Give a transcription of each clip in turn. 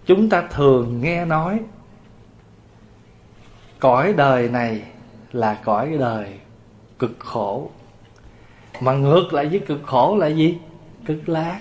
Chúng ta thường nghe nói cõi đời này là cõi đời cực khổ, mà ngược lại với cực khổ là gì? Cực lạc.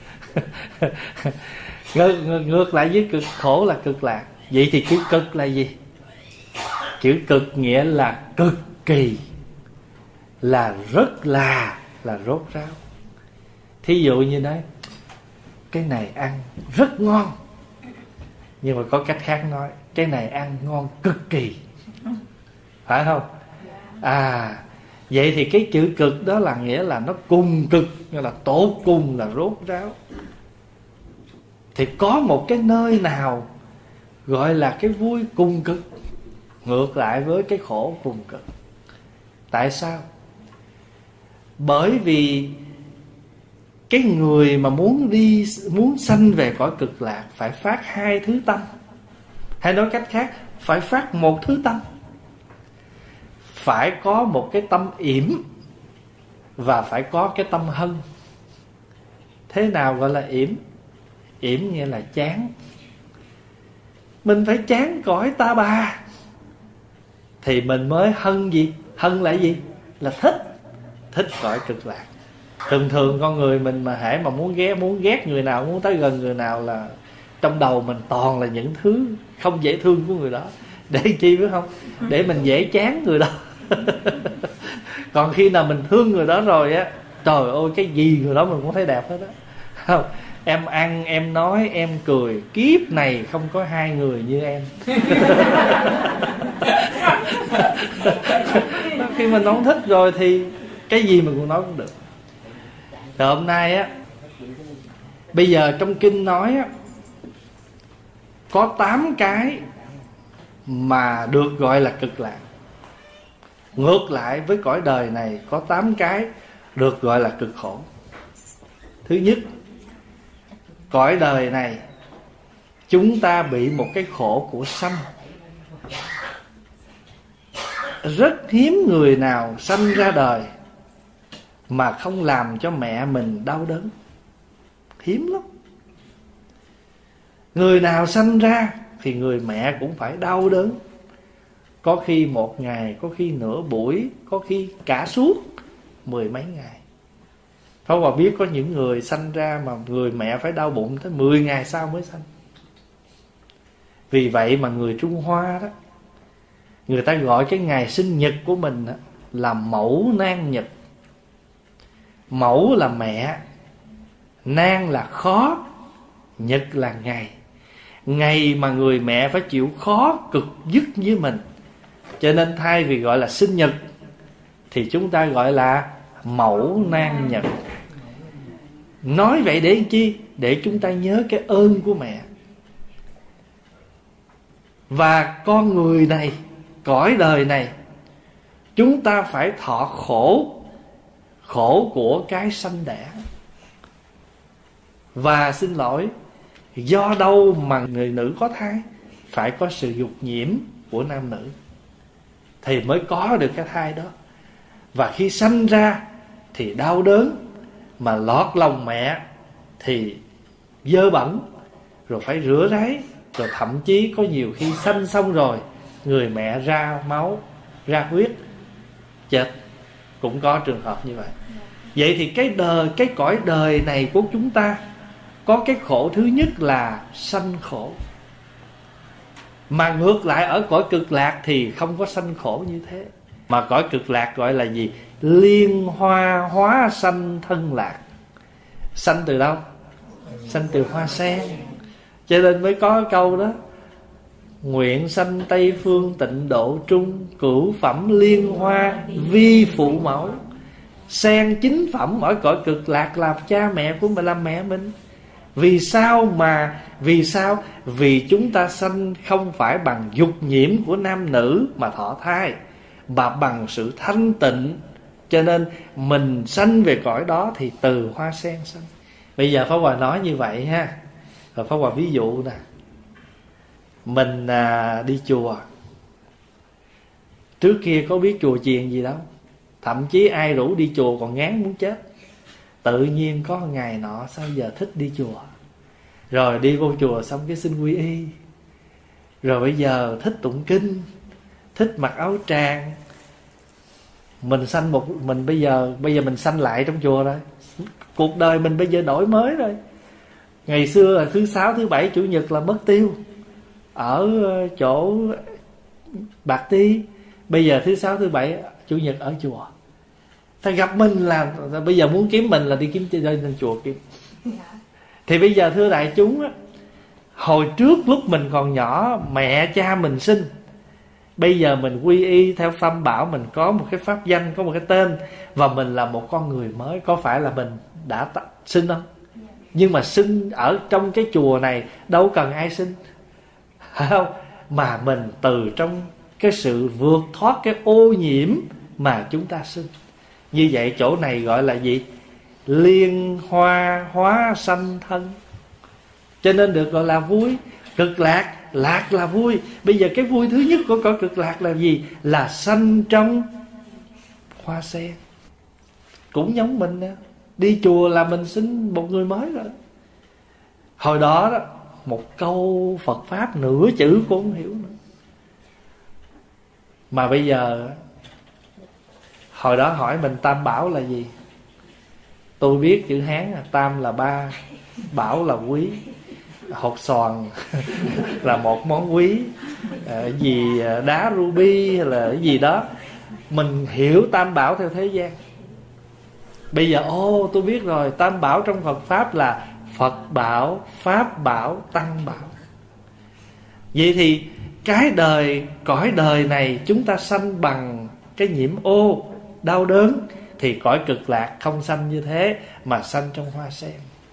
Ngược lại với cực khổ là cực lạc. Vậy thì chữ cực là gì? Chữ cực nghĩa là cực kỳ, là rất là rốt ráo. Thí dụ như nói cái này ăn rất ngon, nhưng mà có cách khác nói cái này ăn ngon cực kỳ, phải không? Vậy thì cái chữ cực đó là nghĩa là nó cùng cực, nghĩa là tột cùng là rốt ráo. Thì có một cái nơi nào gọi là cái vui cùng cực, ngược lại với cái khổ cùng cực. Tại sao? Bởi vì cái người mà muốn sanh về cõi cực lạc phải phát hai thứ tâm. Hay nói cách khác, phải phát một thứ tâm. Phải có một cái tâm yểm và phải có cái tâm hân. Thế nào gọi là yểm? Yểm nghĩa là chán. Mình phải chán cõi ta bà thì mình mới hân gì? Hân là gì? Là thích. Thích cõi cực lạc. Thường con người mình mà hễ mà muốn ghét người nào, muốn tới gần người nào là trong đầu mình toàn là những thứ không dễ thương của người đó. Để chi biết không? Để mình dễ chán người đó. Còn khi nào mình thương người đó rồi á, trời ơi cái gì người đó mình cũng thấy đẹp hết á. Không, em ăn, em nói, em cười, kiếp này không có hai người như em. Khi mình không thích rồi thì cái gì mình cũng nói cũng được. Rồi hôm nay á, bây giờ trong kinh nói á, có 8 cái mà được gọi là cực lạc. Ngược lại với cõi đời này có 8 cái được gọi là cực khổ. Thứ nhất, cõi đời này chúng ta bị một cái khổ của sanh. Rất hiếm người nào sanh ra đời mà không làm cho mẹ mình đau đớn. Hiếm lắm. Người nào sanh ra thì người mẹ cũng phải đau đớn. Có khi một ngày, có khi nửa buổi, có khi cả suốt 10 mấy ngày. Pháp Hòa biết có những người sanh ra mà người mẹ phải đau bụng tới 10 ngày sau mới sanh. Vì vậy mà người Trung Hoa đó, người ta gọi cái ngày sinh nhật của mình đó là mẫu nan nhật. Mẫu là mẹ, nan là khó, nhật là ngày. Ngày mà người mẹ phải chịu khó cực dứt với mình. Cho nên thay vì gọi là sinh nhật thì chúng ta gọi là mẫu nan nhật. Nói vậy để chi? Để chúng ta nhớ cái ơn của mẹ. Và con người này, cõi đời này, chúng ta phải thọ khổ. Khổ của cái sanh đẻ. Và xin lỗi, do đâu mà người nữ có thai? Phải có sự dục nhiễm của nam nữ thì mới có được cái thai đó. Và khi sanh ra thì đau đớn, mà lọt lòng mẹ thì dơ bẩn, rồi phải rửa ráy, rồi thậm chí có nhiều khi sanh xong rồi người mẹ ra máu, ra huyết, chết. Cũng có trường hợp như vậy. Vậy thì cái cõi đời này của chúng ta có cái khổ thứ nhất là sanh khổ. Mà ngược lại ở cõi cực lạc thì không có sanh khổ như thế. Mà cõi cực lạc gọi là gì? Liên hoa hóa sanh thân lạc. Sanh từ đâu? Sanh từ hoa sen. Cho nên mới có câu đó: nguyện sanh Tây phương tịnh độ trung, cửu phẩm liên hoa vi phụ mẫu. Sen chính phẩm ở cõi cực lạc làm cha mẹ của mình, làm mẹ mình. Vì sao? Vì chúng ta sanh không phải bằng dục nhiễm của nam nữ mà thọ thai, mà bằng sự thanh tịnh. Cho nên mình sanh về cõi đó thì từ hoa sen sanh. Bây giờ Pháp Hòa nói như vậy ha. Rồi Pháp Hòa ví dụ nè. Mình đi chùa, trước kia có biết chùa chiền gì đâu, thậm chí ai rủ đi chùa còn ngán muốn chết. Tự nhiên có ngày nọ sao giờ thích đi chùa. Rồi đi vô chùa xong cái xin quy y. Rồi bây giờ thích tụng kinh, thích mặc áo tràng. Mình bây giờ mình sanh lại trong chùa rồi. Cuộc đời mình bây giờ đổi mới rồi. Ngày xưa là thứ Sáu, thứ Bảy, Chủ nhật là mất tiêu ở chỗ Bạc Ti. Bây giờ thứ Sáu, thứ Bảy, Chủ nhật ở chùa. Ta gặp mình là bây giờ muốn kiếm mình là đi kiếm chơi lên chùa kiếm. Thì bây giờ thưa đại chúng á, hồi trước lúc mình còn nhỏ, mẹ cha mình sinh, bây giờ mình quy y theo Tam Bảo, mình có một cái pháp danh, có một cái tên, và mình là một con người mới. Có phải là mình đã sinh không? Nhưng mà sinh ở trong cái chùa này đâu cần ai sinh, phải không? Mà mình từ trong cái sự vượt thoát cái ô nhiễm mà chúng ta sinh. Như vậy chỗ này gọi là gì? Liên hoa hóa sanh thân. Cho nên được gọi là vui. Cực lạc, lạc là vui. Bây giờ cái vui thứ nhất của cõi cực lạc là gì? Là sanh trong hoa sen. Cũng giống mình đó. Đi chùa là mình sinh một người mới rồi. Hồi đó đó, một câu Phật Pháp nửa chữ cũng không hiểu nữa. Mà bây giờ, hồi đó hỏi mình Tam Bảo là gì? Tôi biết chữ Hán là Tam là ba, Bảo là quý. Hột xoàn là một món quý, gì đá ruby hay là cái gì đó. Mình hiểu Tam Bảo theo thế gian. Bây giờ tôi biết rồi, Tam Bảo trong Phật Pháp là Phật Bảo, Pháp Bảo, Tăng Bảo. Vậy thì cái đời, cõi đời này chúng ta sanh bằng cái nhiễm ô, đau đớn. Thì cõi cực lạc không sanh như thế, mà sanh trong hoa sen.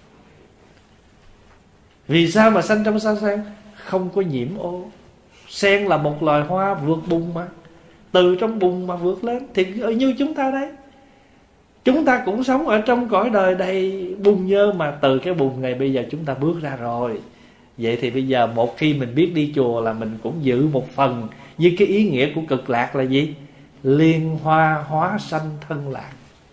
Vì sao mà sanh trong hoa sen? Không có nhiễm ô. Sen là một loài hoa vượt bùn mà, từ trong bùn mà vượt lên. Thì như chúng ta đây, chúng ta cũng sống ở trong cõi đời đầy bùn nhơ, mà từ cái bùn này bây giờ chúng ta bước ra rồi. Vậy thì bây giờ một khi mình biết đi chùa là mình cũng giữ một phần với cái ý nghĩa của cực lạc là gì? Liên hoa hóa sanh thân lạc.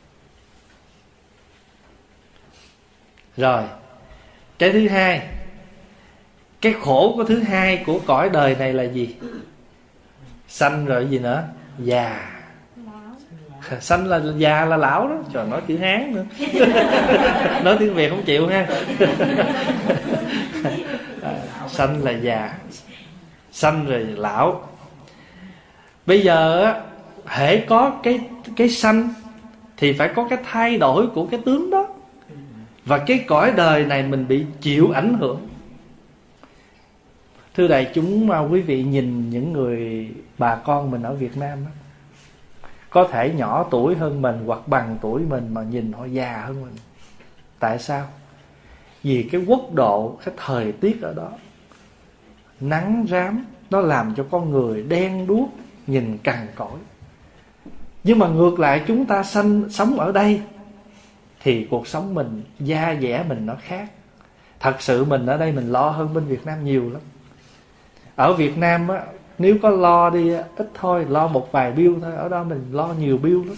Rồi, cái thứ hai, cái khổ của thứ hai của cõi đời này là gì? Sanh rồi gì nữa? Già. Sanh là già là lão đó. Trời, nói chữ Hán nữa. Nói tiếng Việt không chịu ha. Sanh là già, sanh rồi lão. Bây giờ á, hễ có cái sanh thì phải có cái thay đổi của cái tướng đó. Và cái cõi đời này mình bị chịu ảnh hưởng. Thưa đại chúng, quý vị nhìn những người bà con mình ở Việt Nam đó, có thể nhỏ tuổi hơn mình hoặc bằng tuổi mình mà nhìn họ già hơn mình. Tại sao? Vì cái quốc độ, cái thời tiết ở đó, nắng rám, nó làm cho con người đen đuốc, nhìn cằn cỗi. Nhưng mà ngược lại chúng ta sống ở đây thì cuộc sống mình, da dẻ mình nó khác. Thật sự mình ở đây mình lo hơn bên Việt Nam nhiều lắm. Ở Việt Nam á, nếu có lo đi ít thôi, lo một vài bill thôi. Ở đó mình lo nhiều bill lắm.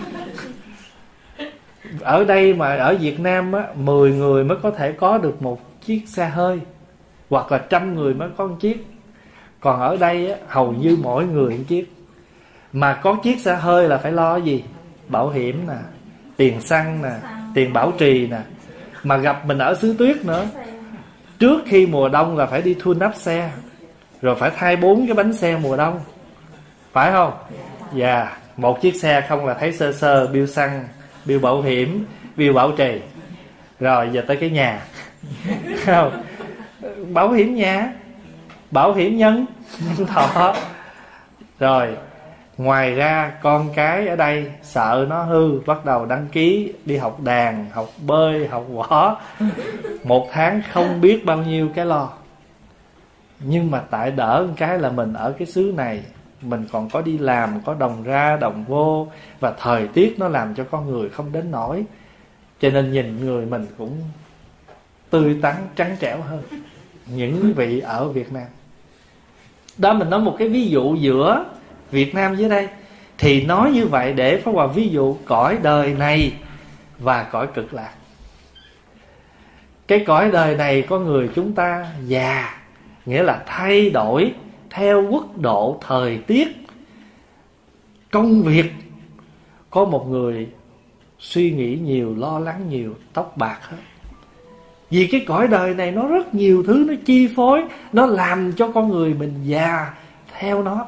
Ở đây mà ở Việt Nam á, 10 người mới có thể có được một chiếc xe hơi, hoặc là 100 người mới có một chiếc. Còn ở đây á, hầu như mỗi người một chiếc. Mà có chiếc xe hơi là phải lo gì? Bảo hiểm nè, tiền xăng nè, tiền bảo trì nè. Mà gặp mình ở xứ tuyết nữa, trước khi mùa đông là phải đi tune up xe, rồi phải thay 4 cái bánh xe mùa đông, phải không? Dạ, một chiếc xe không là thấy sơ sơ bill xăng, bill bảo hiểm, bill bảo trì. Rồi giờ tới cái nhà. Không? Bảo hiểm nhà, bảo hiểm nhân thọ. Rồi ngoài ra con cái ở đây sợ nó hư, bắt đầu đăng ký đi học đàn, học bơi, học võ. Một tháng không biết bao nhiêu cái lo. Nhưng mà tại đỡ một cái là mình ở cái xứ này, mình còn có đi làm, có đồng ra đồng vô, và thời tiết nó làm cho con người không đến nổi. Cho nên nhìn người mình cũng tươi tắn, trắng trẻo hơn những vị ở Việt Nam. Đó, mình nói một cái ví dụ giữa Việt Nam dưới đây. Thì nói như vậy để Pháp Hòa ví dụ cõi đời này và cõi cực lạc. Cái cõi đời này có người chúng ta già, nghĩa là thay đổi theo quốc độ, thời tiết, công việc. Có một người suy nghĩ nhiều, lo lắng nhiều, tóc bạc hết. Vì cái cõi đời này nó rất nhiều thứ nó chi phối, nó làm cho con người mình già theo nó.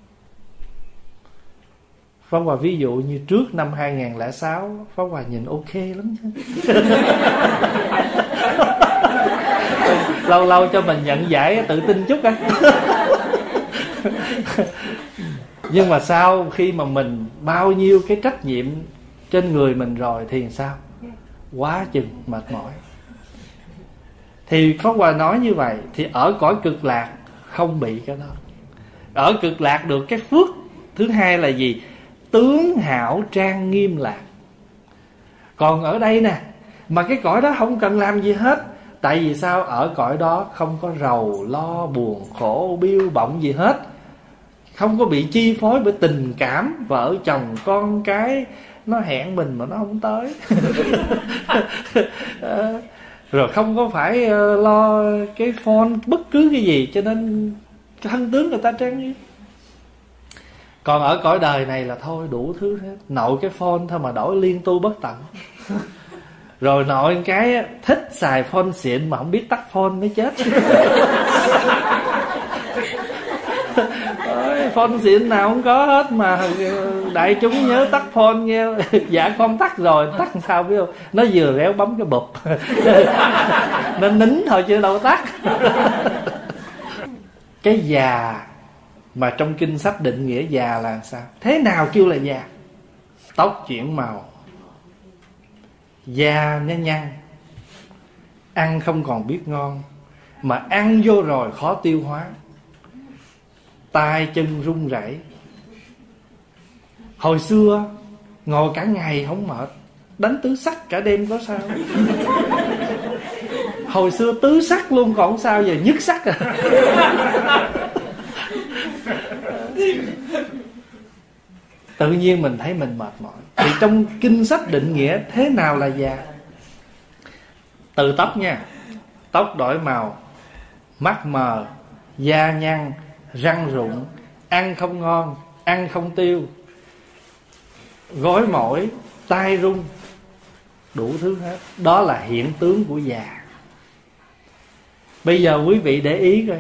Pháp Hòa ví dụ như trước năm 2006, Pháp Hòa nhìn ok lắm chứ. Lâu lâu cho mình nhận giải tự tin chút á. Nhưng mà sau khi mà mình bao nhiêu cái trách nhiệm trên người mình rồi thì sao? Quá chừng mệt mỏi. Thì Pháp Hòa nói như vậy, thì ở cõi cực lạc không bị cái đó. Ở cực lạc được cái phước thứ hai là gì? Tướng hảo trang nghiêm lạc. Còn ở đây nè, mà cái cõi đó không cần làm gì hết. Tại vì sao? Ở cõi đó không có rầu lo buồn khổ biêu bọng gì hết, không có bị chi phối bởi tình cảm vợ chồng con cái nó hẹn mình mà nó không tới. Rồi không có phải lo cái phone bất cứ cái gì, cho nên thân tướng người ta trang nghiêm. Còn ở cõi đời này là thôi đủ thứ hết. Nội cái phone thôi mà đổi liên tu bất tận. Rồi nội cái thích xài phone xịn mà không biết tắt phone mới chết. Phone xịn nào không có hết mà đại chúng nhớ tắt phone nghe. Dạ con tắt rồi, tắt sao biết không? Nó vừa réo bấm cái bụp. Nó nín thôi chứ đâu tắt. Cái già mà trong kinh sách định nghĩa già là sao? Thế nào kêu là già? Tóc chuyển màu, da nó nhăn, ăn không còn biết ngon, mà ăn vô rồi khó tiêu hóa, tay chân run rẩy. Hồi xưa ngồi cả ngày không mệt, đánh tứ sắc cả đêm có sao? Hồi xưa tứ sắc luôn còn sao, giờ nhất sắc à. Tự nhiên mình thấy mình mệt mỏi. Thì trong kinh sách định nghĩa thế nào là già? Từ tóc nha, tóc đổi màu, mắt mờ, da nhăn, răng rụng, ăn không ngon, ăn không tiêu, gối mỏi, tay run, đủ thứ hết. Đó là hiện tướng của già. Bây giờ quý vị để ý coi,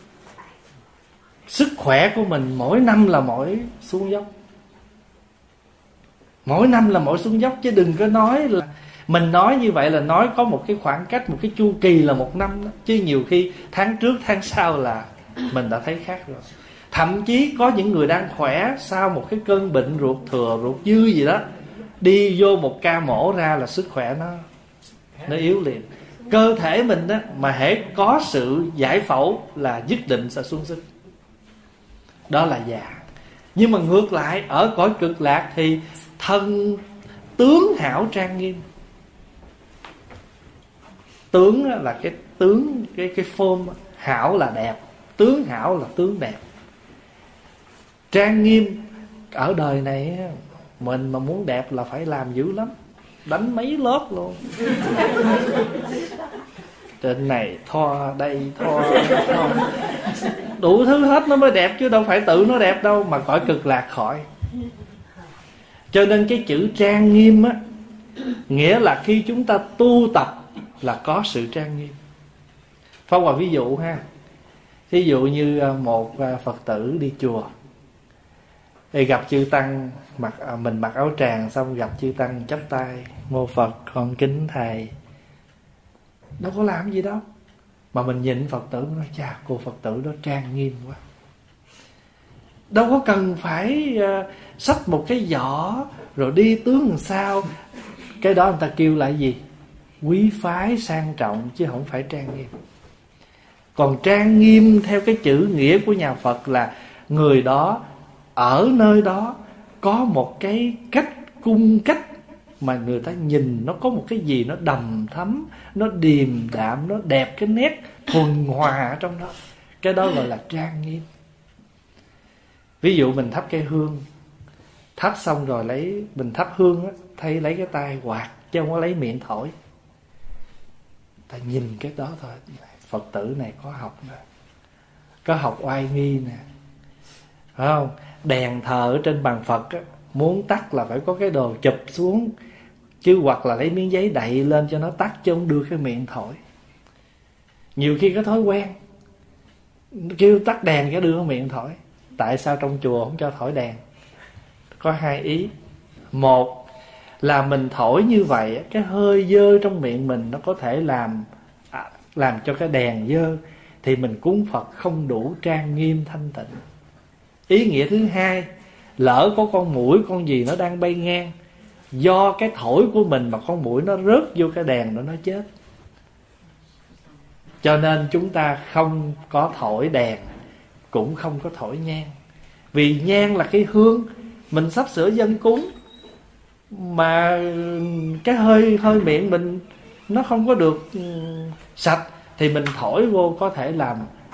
sức khỏe của mình mỗi năm là mỗi xuống dốc. Mỗi năm là mỗi xuống dốc, chứ đừng có nói là mình nói như vậy là nói có một cái khoảng cách, một cái chu kỳ là một năm đó. Chứ nhiều khi tháng trước tháng sau là mình đã thấy khác rồi. Thậm chí có những người đang khỏe, sau một cái cơn bệnh ruột thừa, ruột dư gì đó, đi vô một ca mổ ra là sức khỏe nó yếu liền. Cơ thể mình đó mà hễ có sự giải phẫu là nhất định sẽ xuống sức. Đó là già. Nhưng mà ngược lại, ở cõi cực lạc thì thân tướng hảo trang nghiêm. Tướng là cái tướng, cái form, hảo là đẹp, tướng hảo là tướng đẹp. Trang nghiêm ở đời này mình mà muốn đẹp là phải làm dữ lắm, đánh mấy lớp luôn. Trên này thoa, đây thoa, đủ thứ hết nó mới đẹp, chứ đâu phải tự nó đẹp đâu. Mà cõi cực lạc khỏi. Cho nên cái chữ trang nghiêm á, nghĩa là khi chúng ta tu tập là có sự trang nghiêm. Pháp Hòa ví dụ ha. Ví dụ như một Phật tử đi chùa, thì gặp chư tăng, mình mặc áo tràng, xong gặp chư tăng chắp tay: mô Phật, con kính thầy. Đâu có làm gì đâu, mà mình nhìn Phật tử nói: chà, cô Phật tử đó trang nghiêm quá. Đâu có cần phải xách một cái giỏ rồi đi tướng làm sao. Cái đó người ta kêu là gì? Quý phái sang trọng, chứ không phải trang nghiêm. Còn trang nghiêm theo cái chữ nghĩa của nhà Phật là người đó ở nơi đó có một cái cách cung cách mà người ta nhìn nó có một cái gì nó đầm thắm, nó điềm đạm, nó đẹp, cái nét thuần hòa ở trong đó. Cái đó gọi là trang nghiêm. Ví dụ mình thắp cây hương, thắp xong rồi mình thắp hương á, thay lấy cái tay quạt chứ không có lấy miệng thổi. Ta nhìn cái đó thôi. Phật tử này có học nè, có học oai nghi nè, phải không? Đèn thờ ở trên bàn Phật á, muốn tắt là phải có cái đồ chụp xuống, chứ hoặc là lấy miếng giấy đậy lên cho nó tắt, chứ không đưa cái miệng thổi. Nhiều khi có thói quen kêu tắt đèn cái đưa cái miệng thổi. Tại sao trong chùa không cho thổi đèn? Có hai ý. Một là mình thổi như vậy, cái hơi dơ trong miệng mình nó có thể làm cho cái đèn dơ, thì mình cúng Phật không đủ trang nghiêm thanh tịnh. Ý nghĩa thứ hai, lỡ có con muỗi con gì nó đang bay ngang, do cái thổi của mình mà con muỗi nó rớt vô cái đèn đó nó chết. Cho nên chúng ta không có thổi đèn, cũng không có thổi nhang. Vì nhang là cái hương, mình sắp sửa dâng cúng, mà cái hơi miệng mình nó không có được sạch, thì mình thổi vô có thể làm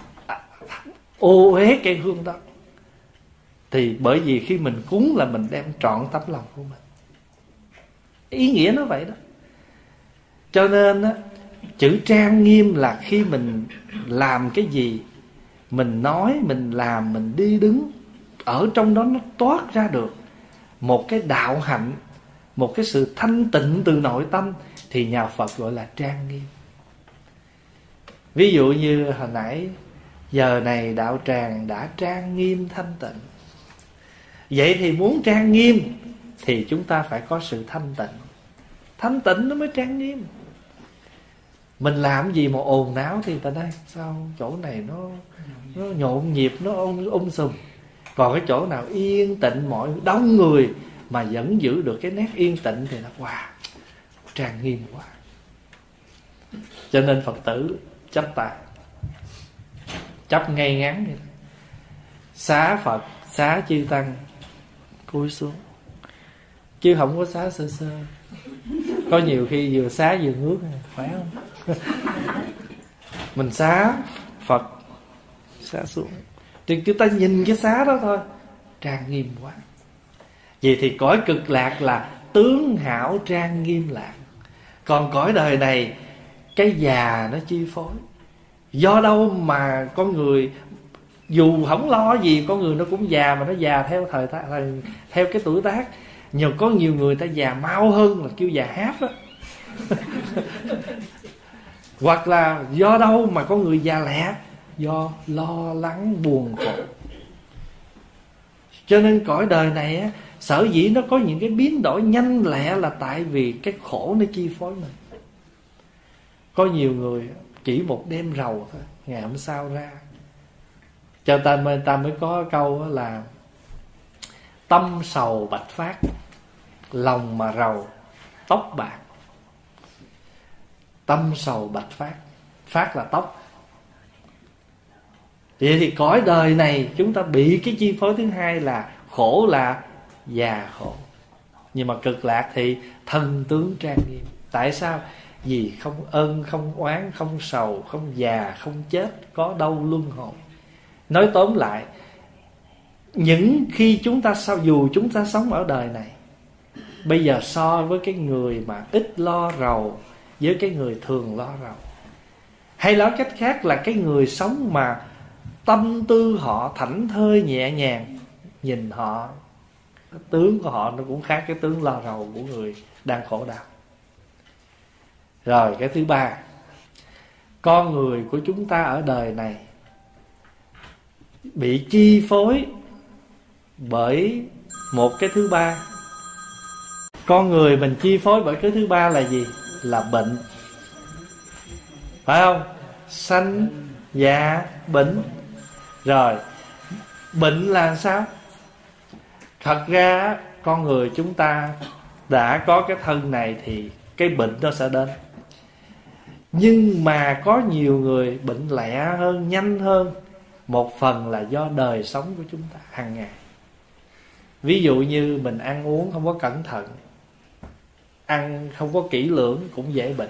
ô uế cái hương đó. Thì bởi vì khi mình cúng là mình đem trọn tấm lòng của mình. Ý nghĩa nó vậy đó. Cho nên á, chữ trang nghiêm là khi mình làm cái gì, mình nói, mình làm, mình đi đứng, ở trong đó nó toát ra được một cái đạo hạnh, một cái sự thanh tịnh từ nội tâm, thì nhà Phật gọi là trang nghiêm. Ví dụ như hồi nãy, giờ này đạo tràng đã trang nghiêm thanh tịnh. Vậy thì muốn trang nghiêm thì chúng ta phải có sự thanh tịnh. Thanh tịnh nó mới trang nghiêm. Mình làm gì mà ồn náo thì ta đây, sao chỗ này nó nhộn nhịp, nó sùm. Còn cái chỗ nào yên tịnh, mọi đông người mà vẫn giữ được cái nét yên tịnh thì nó wow, trang nghiêm quá. Cho nên Phật tử chắp tay, chắp ngay ngắn vậy. Xá Phật, xá chư Tăng, cúi xuống. Chứ không có xá sơ sơ. Có nhiều khi vừa xá vừa ngước, phải không? Mình xá Phật, xá xuống, thì chúng ta nhìn cái xá đó thôi, trang nghiêm quá. Vậy thì cõi cực lạc là tướng hảo trang nghiêm lạc. Còn cõi đời này, cái già nó chi phối. Do đâu mà con người dù không lo gì, con người nó cũng già, mà nó già theo theo cái tuổi tác. Có nhiều người ta già mau hơn là kêu già háp đó. Hoặc là do đâu mà con người già lẹ? Do lo lắng buồn khổ. Cho nên cõi đời này á, sở dĩ nó có những cái biến đổi nhanh lẹ là tại vì cái khổ nó chi phối mình. Có nhiều người chỉ một đêm rầu thôi, ngày hôm sau ra. Cho ta mới có câu là tâm sầu bạch phát, lòng mà rầu tóc bạc. Tâm sầu bạch phát, phát là tóc. Vậy thì cõi đời này chúng ta bị cái chi phối thứ hai là khổ, là già khổ. Nhưng mà cực lạc thì thân tướng trang nghiêm. Tại sao? Vì không ân, không oán, không sầu, không già, không chết, có đâu luân hồi. Nói tóm lại, những khi chúng ta dù chúng ta sống ở đời này, bây giờ so với cái người mà ít lo rầu với cái người thường lo rầu, hay nói cách khác là cái người sống mà tâm tư họ thảnh thơi nhẹ nhàng, nhìn họ, tướng của họ nó cũng khác cái tướng lo rầu của người đang khổ đau. Rồi cái thứ ba, con người của chúng ta ở đời này bị chi phối bởi một cái thứ ba. Con người mình chi phối bởi cái thứ ba là gì? Là bệnh. Phải không? Sanh, già, bệnh. Rồi, bệnh là sao? Thật ra con người chúng ta đã có cái thân này thì cái bệnh nó sẽ đến. Nhưng mà có nhiều người bệnh lẹ hơn, nhanh hơn. Một phần là do đời sống của chúng ta hàng ngày. Ví dụ như mình ăn uống không có cẩn thận, ăn không có kỹ lưỡng cũng dễ bệnh.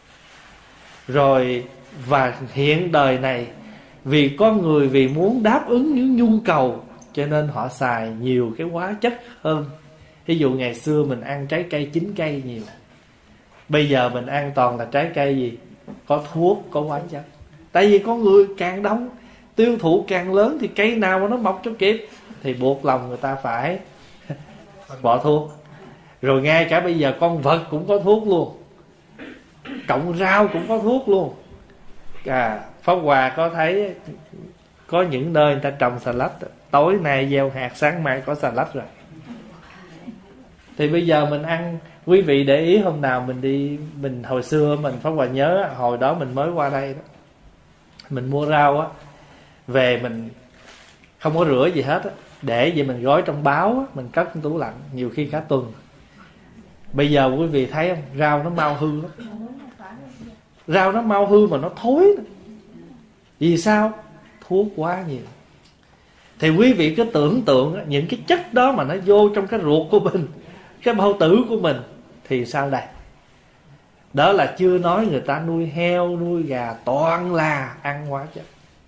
Rồi và hiện đời này, vì con người vì muốn đáp ứng những nhu cầu, cho nên họ xài nhiều cái hóa chất hơn. Ví dụ ngày xưa mình ăn trái cây chín cây nhiều, bây giờ mình ăn toàn là trái cây gì? có thuốc, có hóa chất. Tại vì con người càng đông, tiêu thụ càng lớn, thì cây nào mà nó mọc cho kịp thì buộc lòng người ta phải bỏ thuốc. Rồi ngay cả bây giờ con vật cũng có thuốc luôn, cộng rau cũng có thuốc luôn. Pháp Hòa có thấy có những nơi người ta trồng xà lách, tối nay gieo hạt, sáng mai có xà lách rồi. Thì bây giờ mình ăn, quý vị để ý hôm nào mình đi, mình hồi xưa mình Pháp Hòa nhớ hồi đó mình mới qua đây đó, mình mua rau á về mình không có rửa gì hết á, để vậy mình gói trong báo á, mình cất trong tủ lạnh nhiều khi cả tuần. Bây giờ quý vị thấy không, rau nó mau hư lắm. Rau nó mau hư mà nó thối. Vì sao? Thuốc quá nhiều. Thì quý vị cứ tưởng tượng những cái chất đó mà nó vô trong cái ruột của mình, cái bao tử của mình, thì sao đây? Đó là chưa nói người ta nuôi heo, nuôi gà toàn là ăn hóa chất.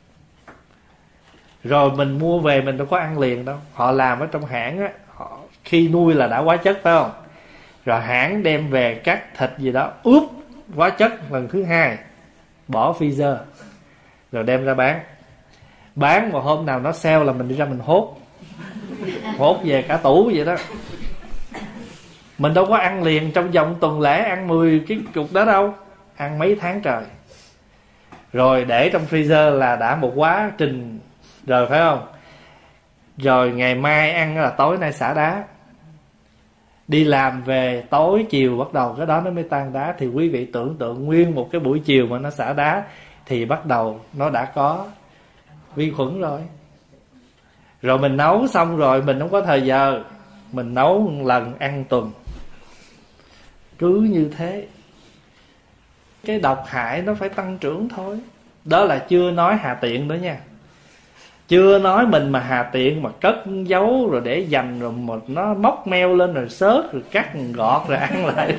Rồi mình mua về mình đâu có ăn liền đâu. Họ làm ở trong hãng á, họ khi nuôi là đã hóa chất phải không? Rồi hãng đem về cắt thịt gì đó, ướp hóa chất lần thứ hai, bỏ freezer, rồi đem ra bán. Bán mà hôm nào nó sale là mình đi ra mình hốt về cả tủ vậy đó. Mình đâu có ăn liền trong vòng tuần lễ, ăn 10 cái cục đó đâu, ăn mấy tháng trời. Rồi để trong freezer là đã một quá trình rồi phải không? Rồi ngày mai ăn là tối nay xả đá. Đi làm về tối chiều bắt đầu cái đó nó mới tan đá. Thì quý vị tưởng tượng nguyên một cái buổi chiều mà nó xả đá thì bắt đầu nó đã có vi khuẩn rồi. Rồi mình nấu xong rồi mình không có thời giờ, mình nấu một lần ăn tuần. Cứ như thế, cái độc hại nó phải tăng trưởng thôi. Đó là chưa nói hà tiện nữa nha. Chưa nói mình mà hà tiện mà cất giấu rồi để dành, rồi một nó móc meo lên rồi xớt rồi cắt gọt rồi ăn lại.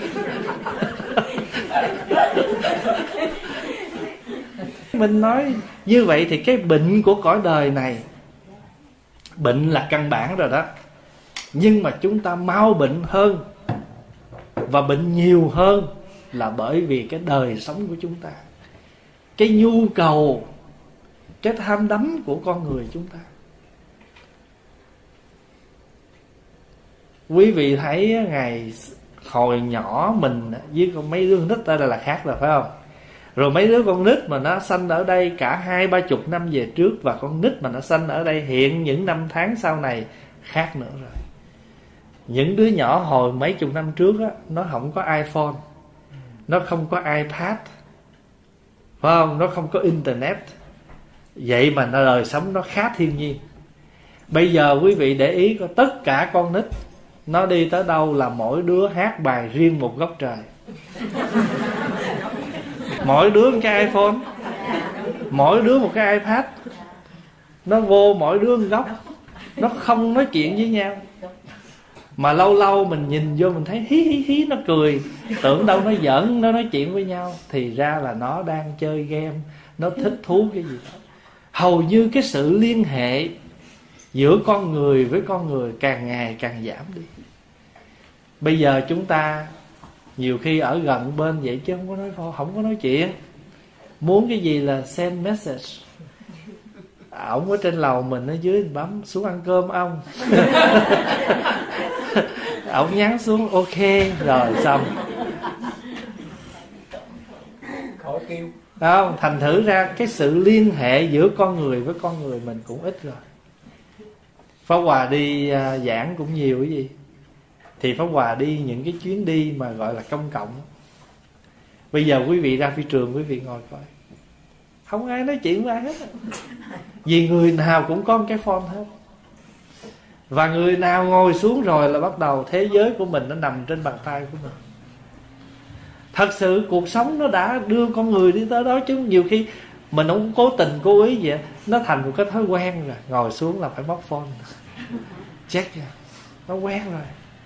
Mình nói như vậy thì cái bệnh của cõi đời này, bệnh là căn bản rồi đó, nhưng mà chúng ta mau bệnh hơn và bệnh nhiều hơn là bởi vì cái đời sống của chúng ta, cái nhu cầu, cái tham đắm của con người chúng ta. Quý vị thấy ngày hồi nhỏ mình với con mấy đứa nít ở đây là khác rồi phải không? Rồi mấy đứa con nít mà nó sanh ở đây cả 20-30 năm về trước, và con nít mà nó sanh ở đây hiện những năm tháng sau này khác nữa rồi. Những đứa nhỏ hồi mấy chục năm trước á, nó không có iPhone, nó không có iPad, phải không? Nó không có Internet. Vậy mà nó đời sống nó khá thiên nhiên. Bây giờ quý vị để ý coi, tất cả con nít nó đi tới đâu là mỗi đứa hát bài riêng một góc trời. Mỗi đứa một cái iPhone, mỗi đứa một cái iPad, nó vô mỗi đứa một góc, nó không nói chuyện với nhau. Mà lâu lâu mình nhìn vô mình thấy hí hí hí, nó cười, tưởng đâu nó giỡn, nó nói chuyện với nhau, thì ra là nó đang chơi game, nó thích thú cái gì đó. Hầu như cái sự liên hệ giữa con người với con người càng ngày càng giảm đi. Bây giờ chúng ta nhiều khi ở gần bên vậy chứ không có nói chuyện. Muốn cái gì là send message. Ổng ở trên lầu, mình ở dưới mình bấm xuống ăn cơm ông. Ổng nhắn xuống ok rồi xong. Khỏi kêu. Không, thành thử ra cái sự liên hệ giữa con người với con người mình cũng ít rồi. Pháp Hòa đi giảng cũng nhiều cái gì. Thì Pháp Hòa đi những cái chuyến đi mà gọi là công cộng. Bây giờ quý vị ra phi trường, quý vị ngồi coi, không ai nói chuyện với ai hết. Vì người nào cũng có một cái phone hết. Và người nào ngồi xuống rồi là bắt đầu thế giới của mình nó nằm trên bàn tay của mình. Thật sự cuộc sống nó đã đưa con người đi tới đó, chứ nhiều khi mình không cố tình cố ý vậy, nó thành một cái thói quen rồi. Ngồi xuống là phải bóc phone, check ra, nó quen rồi.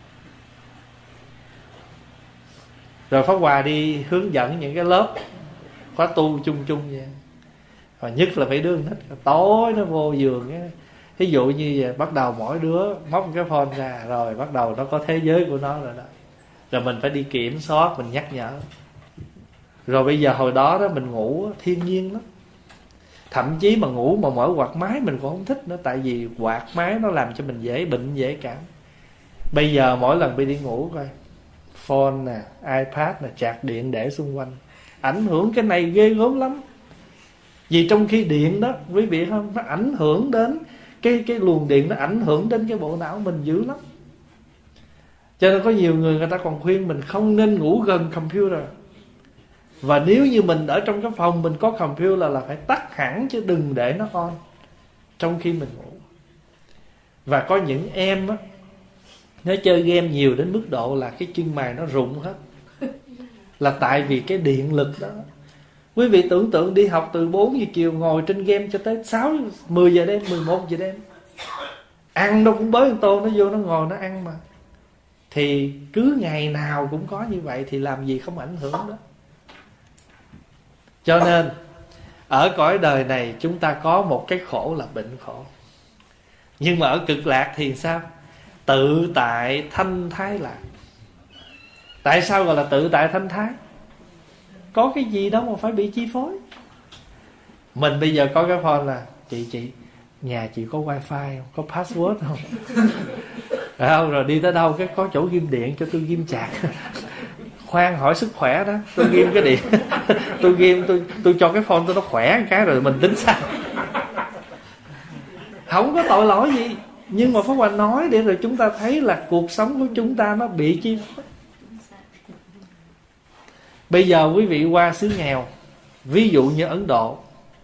Rồi Pháp Hòa đi hướng dẫn những cái lớp khóa tu chung chung vậy. Và nhất là mấy đứa thích tối nó vô giường ấy. Ví dụ như vậy, bắt đầu mỗi đứa móc cái phone ra, rồi bắt đầu nó có thế giới của nó rồi đó. Rồi mình phải đi kiểm soát, mình nhắc nhở. Rồi bây giờ hồi đó đó mình ngủ thiên nhiên lắm. Thậm chí mà ngủ mà mở quạt máy mình cũng không thích nữa. Tại vì quạt máy nó làm cho mình dễ bệnh dễ cảm. Bây giờ mỗi lần đi ngủ coi, phone nè, iPad nè, chạc điện để xung quanh, ảnh hưởng cái này ghê gớm lắm. Vì trong khi điện đó, quý vị không, nó ảnh hưởng đến cái luồng điện, nó ảnh hưởng đến cái bộ não mình dữ lắm. Cho nên có nhiều người ta còn khuyên mình không nên ngủ gần computer. Và nếu như mình ở trong cái phòng mình có computer là phải tắt hẳn, chứ đừng để nó on trong khi mình ngủ. Và có những em á, nó chơi game nhiều đến mức độ là cái chân mày nó rụng hết, là tại vì cái điện lực đó. Quý vị tưởng tượng đi học từ 4 giờ chiều ngồi trên game cho tới 10 giờ đêm, 11 giờ đêm. Ăn đâu cũng bới con tô, nó vô nó ngồi nó ăn mà. Thì cứ ngày nào cũng có như vậy thì làm gì không ảnh hưởng đó. Cho nên ở cõi đời này chúng ta có một cái khổ là bệnh khổ. Nhưng mà ở cực lạc thì sao? Tự tại thanh thái lạc. Tại sao gọi là tự tại thanh thái? Có cái gì đâu mà phải bị chi phối. Mình bây giờ có cái phone là chị nhà chị có wifi không? Có password không? Rồi đi tới đâu cái có chỗ ghim điện cho tôi ghim chạc. Khoan hỏi sức khỏe đó, tôi ghim cái điện. tôi cho cái phone tôi nó khỏe một cái rồi mình tính sao. Không có tội lỗi gì. Nhưng mà Pháp Hòa nói để rồi chúng ta thấy là cuộc sống của chúng ta nó bị chi phối. Bây giờ quý vị qua xứ nghèo, ví dụ như Ấn Độ,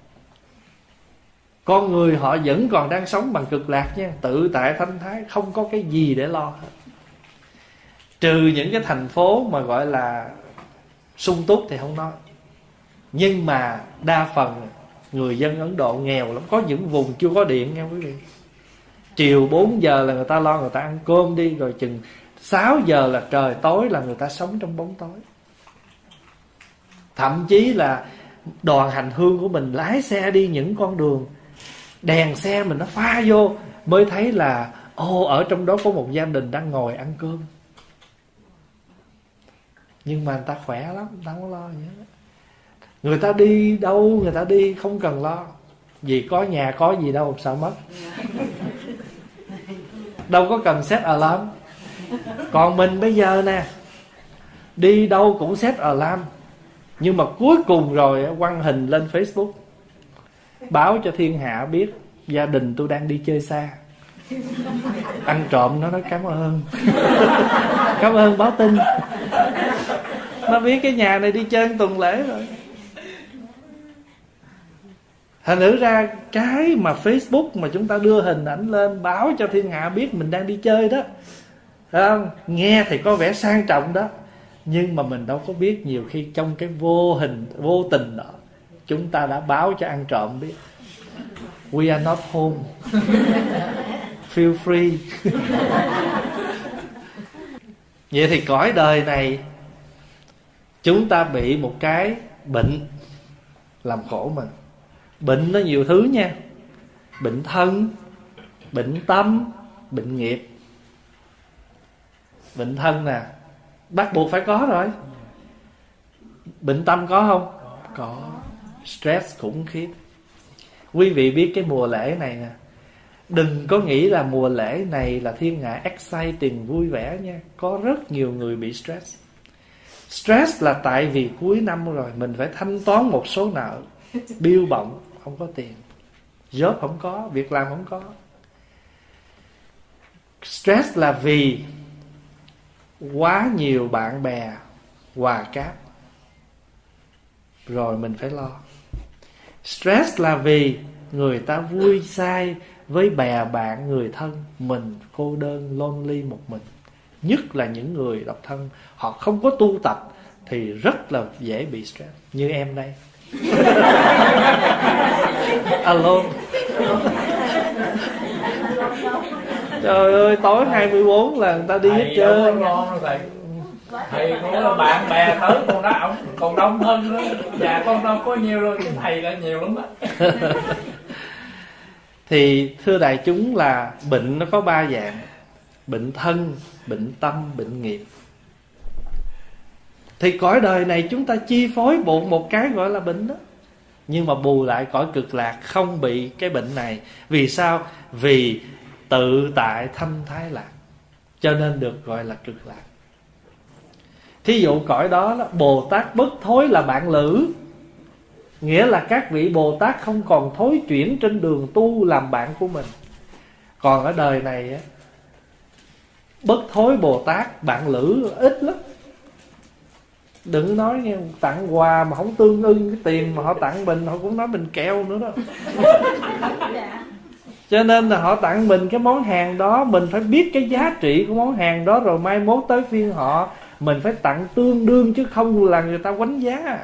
con người họ vẫn còn đang sống bằng cực lạc nha, tự tại thanh thái, không có cái gì để lo hết. Trừ những cái thành phố mà gọi là sung túc thì không nói. Nhưng mà đa phần người dân Ấn Độ nghèo lắm. Có những vùng chưa có điện nha quý vị. Chiều 4 giờ là người ta lo người ta ăn cơm đi. Rồi chừng 6 giờ là trời tối là người ta sống trong bóng tối. Thậm chí là đoàn hành hương của mình lái xe đi những con đường, đèn xe mình nó pha vô, mới thấy là ở trong đó có một gia đình đang ngồi ăn cơm. Nhưng mà người ta khỏe lắm, người ta không lo gì hết. Người ta đi đâu người ta đi không cần lo. Vì có nhà có gì đâu sợ mất. Đâu có cần set alarm. Còn mình bây giờ nè, đi đâu cũng set alarm. Nhưng mà cuối cùng rồi quăng hình lên Facebook, báo cho thiên hạ biết gia đình tôi đang đi chơi xa. Ăn trộm nó nói cảm ơn. Cảm ơn báo tin. Nó biết cái nhà này đi chơi tuần lễ rồi. Thành thử ra cái mà Facebook mà chúng ta đưa hình ảnh lên báo cho thiên hạ biết mình đang đi chơi đó, phải không? Nghe thì có vẻ sang trọng đó, nhưng mà mình đâu có biết nhiều khi trong cái vô tình đó chúng ta đã báo cho ăn trộm biết. We are not home. Feel free. Vậy thì cõi đời này chúng ta bị một cái bệnh làm khổ mình. Bệnh nó nhiều thứ nha. Bệnh thân, bệnh tâm, bệnh nghiệp. Bệnh thân nè, bắt buộc phải có rồi. Bệnh tâm có không? Có. Stress khủng khiếp. Quý vị biết cái mùa lễ này nè, đừng có nghĩ là mùa lễ này là thiên hạ exciting vui vẻ nha. Có rất nhiều người bị stress. Stress là tại vì cuối năm rồi mình phải thanh toán một số nợ, bill bọng, không có tiền, job không có, việc làm không có. Stress là vì quá nhiều bạn bè hòa cáp, rồi mình phải lo. Stress là vì người ta vui say với bè bạn người thân, mình cô đơn lonely một mình. Nhất là những người độc thân, họ không có tu tập thì rất là dễ bị stress. Như em đây. Alone. Trời ơi, tối 24 là người ta đi hết trơn. Thầy có bạn bè tới con đó ổng còn đông hơn nữa. Nhà con đâu có nhiều rồi, chứ thầy là nhiều lắm á. Thì thưa đại chúng là bệnh nó có 3 dạng: bệnh thân, bệnh tâm, bệnh nghiệp. Thì cõi đời này chúng ta chi phối bụng một cái gọi là bệnh đó. Nhưng mà bù lại cõi cực lạc không bị cái bệnh này. Vì sao? Vì tự tại thanh thái lạc, cho nên được gọi là cực lạc. Thí dụ cõi đó là Bồ Tát bất thối là bạn lữ, nghĩa là các vị Bồ Tát không còn thối chuyển trên đường tu làm bạn của mình. Còn ở đời này á, bất thối Bồ Tát bạn lữ ít lắm. Đừng nói nghe, tặng quà mà không tương ưng cái tiền mà họ tặng mình, họ cũng nói mình keo nữa đó. Cho nên là họ tặng mình cái món hàng đó, mình phải biết cái giá trị của món hàng đó, rồi mai mốt tới phiên họ mình phải tặng tương đương, chứ không là người ta quánh giá.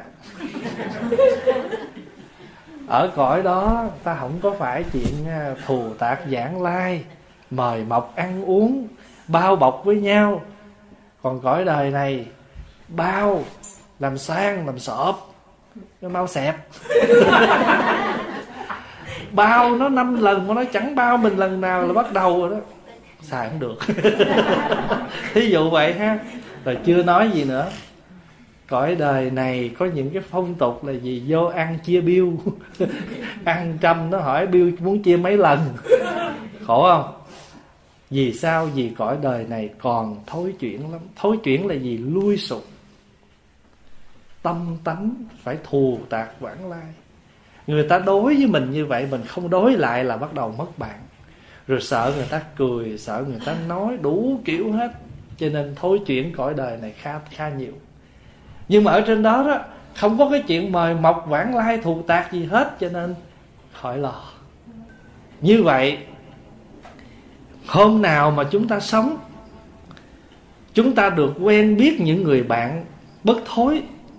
Ở cõi đó ta không có phải chuyện thù tạc giảng lai, mời mọc ăn uống, bao bọc với nhau. Còn cõi đời này bao, làm sang, làm sọp, nó mau xẹp. Bao nó 5 lần mà nó chẳng bao mình lần nào là bắt đầu rồi đó, xài không được. Thí dụ vậy ha. Rồi chưa nói gì nữa, cõi đời này có những cái phong tục là gì? Vô ăn chia bill. Ăn 100 nó hỏi bill muốn chia mấy lần. Khổ không? Vì sao? Vì cõi đời này còn thối chuyển lắm. Thối chuyển là gì? Lui sụp, tâm tánh phải thù tạc vãng lai. Người ta đối với mình như vậy, mình không đối lại là bắt đầu mất bạn. Rồi sợ người ta cười, sợ người ta nói, đủ kiểu hết. Cho nên thối chuyển cõi đời này khá nhiều. Nhưng mà ở trên đó đó không có cái chuyện mời mọc vãng lai thù tạc gì hết, cho nên khỏi lo. Như vậy hôm nào mà chúng ta sống, chúng ta được quen biết những người bạn bất thối.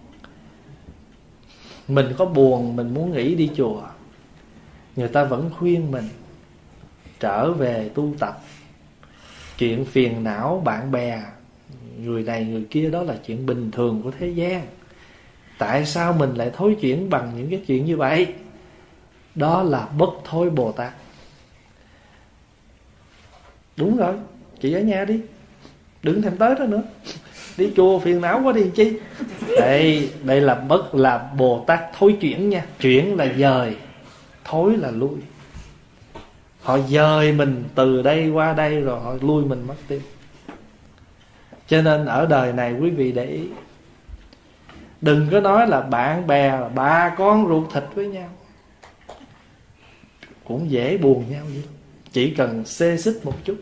Mình có buồn, mình muốn nghỉ đi chùa, người ta vẫn khuyên mình trở về tu tập. Chuyện phiền não bạn bè, người này người kia, đó là chuyện bình thường của thế gian. Tại sao mình lại thối chuyển bằng những cái chuyện như vậy? Đó là bất thối Bồ Tát. Đúng rồi, chị ở nhà đi, đừng thèm tới đó nữa. Đi chùa phiền não quá đi chi. Đây là bất là Bồ Tát thối chuyển nha. Chuyển là dời, thối là lui. Họ dời mình từ đây qua đây, rồi họ lui mình mất tiêu. Cho nên ở đời này quý vị để ý, đừng có nói là bạn bè là ba con ruột thịt với nhau, cũng dễ buồn nhau vậy. Chỉ cần xê xích một chút,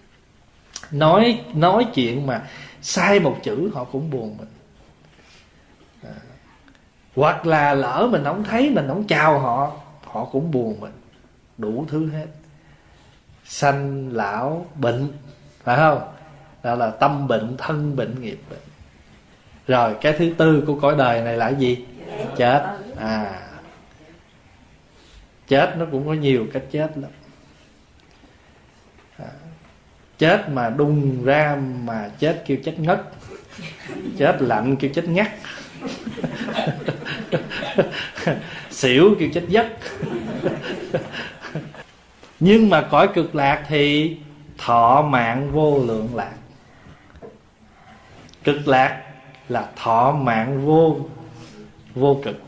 nói chuyện mà sai một chữ họ cũng buồn mình. Hoặc là lỡ mình không thấy, mình không chào họ, họ cũng buồn mình. Đủ thứ hết. Sanh lão bệnh, phải không? Đó là tâm bệnh, thân bệnh, nghiệp bệnh. Rồi cái thứ tư của cõi đời này là gì? Chết. Chết nó cũng có nhiều cách chết lắm. Chết mà đùng ra mà chết kêu chết ngất, chết lạnh kêu chết ngắt, xỉu kêu chết giấc. Nhưng mà cõi cực lạc thì thọ mạng vô lượng lạc. Cực lạc là thọ mạng vô cực,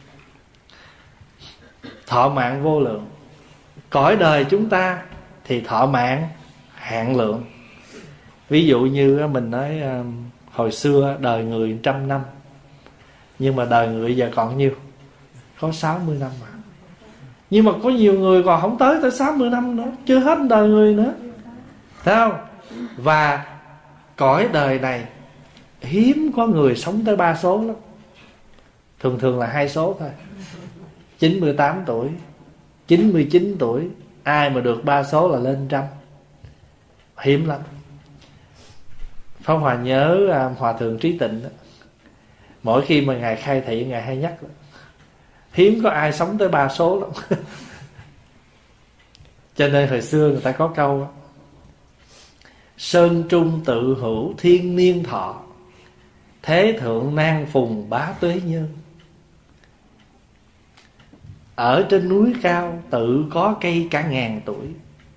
thọ mạng vô lượng. Cõi đời chúng ta thì thọ mạng hạn lượng. Ví dụ như mình nói hồi xưa đời người 100 năm, nhưng mà đời người giờ còn nhiêu? Có 60 năm mà. Nhưng mà có nhiều người còn không tới 60 năm nữa, chưa hết đời người nữa, thấy không? Và cõi đời này hiếm có người sống tới 3 số lắm. Thường là 2 số thôi. 98 tuổi, 99 tuổi, ai mà được 3 số là lên 100. Hiếm lắm. Pháp Hòa nhớ Hòa thượng Trí Tịnh đó, mỗi khi mà ngài khai thị, ngài hay nhắc đó, hiếm có ai sống tới 3 số lắm. Cho nên hồi xưa người ta có câu đó, sơn trung tự hữu thiên niên thọ, thế thượng nan phùng bá tuế nhân. Ở trên núi cao tự có cây cả ngàn tuổi,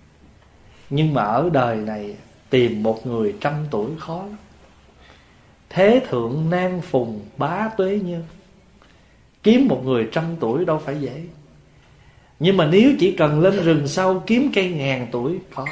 nhưng mà ở đời này tìm một người 100 tuổi khó lắm. Thế thượng nan phùng bá tuế nhân. Kiếm một người 100 tuổi đâu phải dễ. Nhưng mà nếu chỉ cần lên rừng sâu kiếm cây 1000 tuổi có.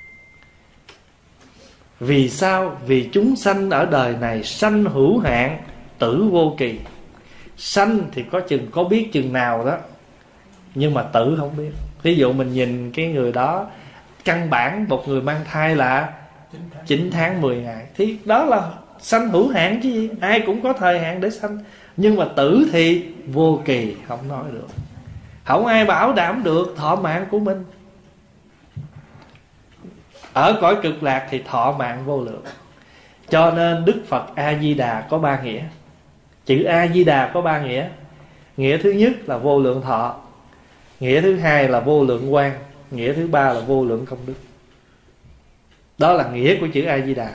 Vì sao? Vì chúng sanh ở đời này sanh hữu hạn, tử vô kỳ. Sanh thì có chừng có biết chừng nào đó, nhưng mà tử không biết. Ví dụ mình nhìn cái người đó, căn bản một người mang thai là 9 tháng 10 ngày, thì đó là sanh hữu hạn chứ gì. Ai cũng có thời hạn để sanh. Nhưng mà tử thì vô kỳ, không nói được. Không ai bảo đảm được thọ mạng của mình. Ở cõi cực lạc thì thọ mạng vô lượng. Cho nên Đức Phật A-di-đà có 3 nghĩa. Chữ A-di-đà có 3 nghĩa. Nghĩa thứ nhất là vô lượng thọ, nghĩa thứ hai là vô lượng quang, nghĩa thứ ba là vô lượng công đức. Đó là nghĩa của chữ A-di-đà.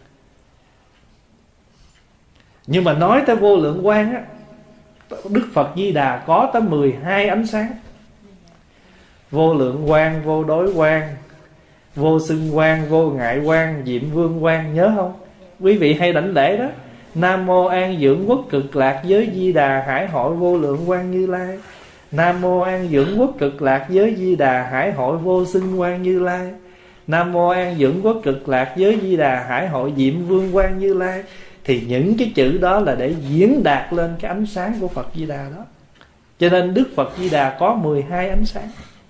Nhưng mà nói tới vô lượng quang á, Đức Phật Di Đà có tới 12 ánh sáng. Vô lượng quang, vô đối quang, vô xưng quang, vô ngại quang, diệm vương quang. Nhớ không? Quý vị hay đảnh lễ đó. Nam mô an dưỡng quốc cực lạc giới Di Đà hải hội vô lượng quang Như Lai. Nam mô an dưỡng quốc cực lạc giới Di Đà hải hội vô xưng quang Như Lai. Nam mô an dưỡng quốc cực lạc giới Di Đà hải hội diệm vương quang Như Lai. Thì những cái chữ đó là để diễn đạt lên cái ánh sáng của Phật Di Đà đó. Cho nên Đức Phật Di Đà có 12 ánh sáng.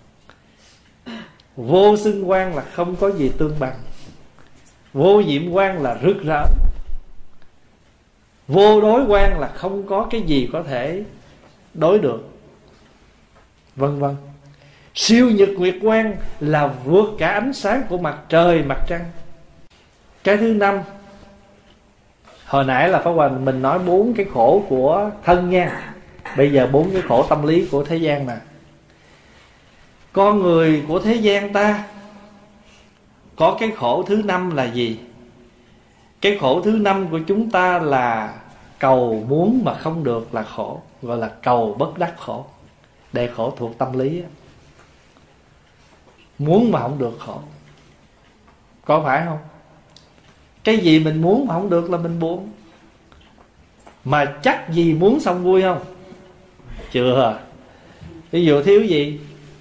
Vô xưng quang là không có gì tương bằng. Vô diệm quang là rực rỡ. Vô đối quang là không có cái gì có thể đối được, vân vân. Siêu nhật nguyệt quang là vượt cả ánh sáng của mặt trời, mặt trăng. Cái thứ 5, hồi nãy là Pháp Hòa mình nói 4 cái khổ của thân nha. Bây giờ 4 cái khổ tâm lý của thế gian nè. Con người của thế gian ta có cái khổ thứ 5 là gì? Cái khổ thứ 5 của chúng ta là cầu muốn mà không được là khổ, gọi là cầu bất đắc khổ. Đây khổ thuộc tâm lý á. Muốn mà không được khổ. Có phải không? Cái gì mình muốn mà không được là mình buồn. Mà chắc gì muốn xong vui không? Chưa. Ví dụ thiếu gì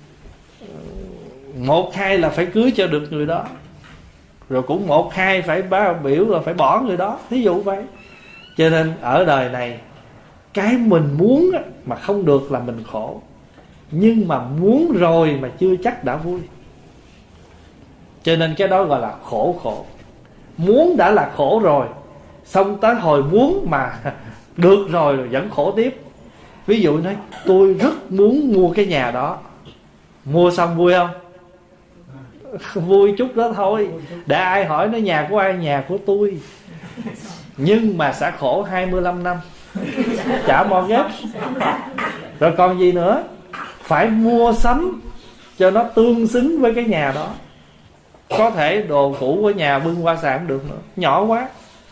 1-2 là phải cưới cho được người đó, rồi cũng 1-2 phải báo biểu là phải bỏ người đó. Ví dụ vậy. Cho nên ở đời này, cái mình muốn mà không được là mình khổ. Nhưng mà muốn rồi mà chưa chắc đã vui. Cho nên cái đó gọi là khổ. Muốn đã là khổ rồi, xong tới hồi muốn mà được rồi vẫn khổ tiếp. Ví dụ nói tôi rất muốn mua cái nhà đó, mua xong vui không? Vui chút đó thôi. Để ai hỏi nó nhà của ai? Nhà của tôi. Nhưng mà sẽ khổ 25 năm trả mortgage. Rồi còn gì nữa? Phải mua sắm cho nó tương xứng với cái nhà đó. Có thể đồ cũ của nhà bưng qua xài không được nữa, nhỏ quá.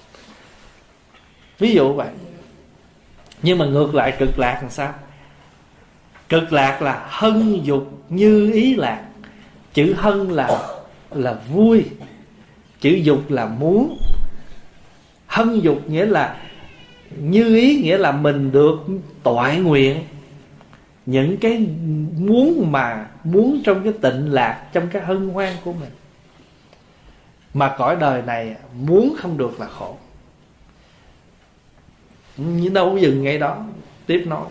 Ví dụ vậy. Nhưng mà ngược lại cực lạc làm sao? Cực lạc là hân dục như ý lạc. Chữ hân là vui, chữ dục là muốn. Hân dục nghĩa là như ý, nghĩa là mình được toại nguyện những cái muốn trong cái tịnh lạc, trong cái hân hoan của mình. Mà cõi đời này muốn không được là khổ. Nhưng đâu có dừng ngay đó. Tiếp nói.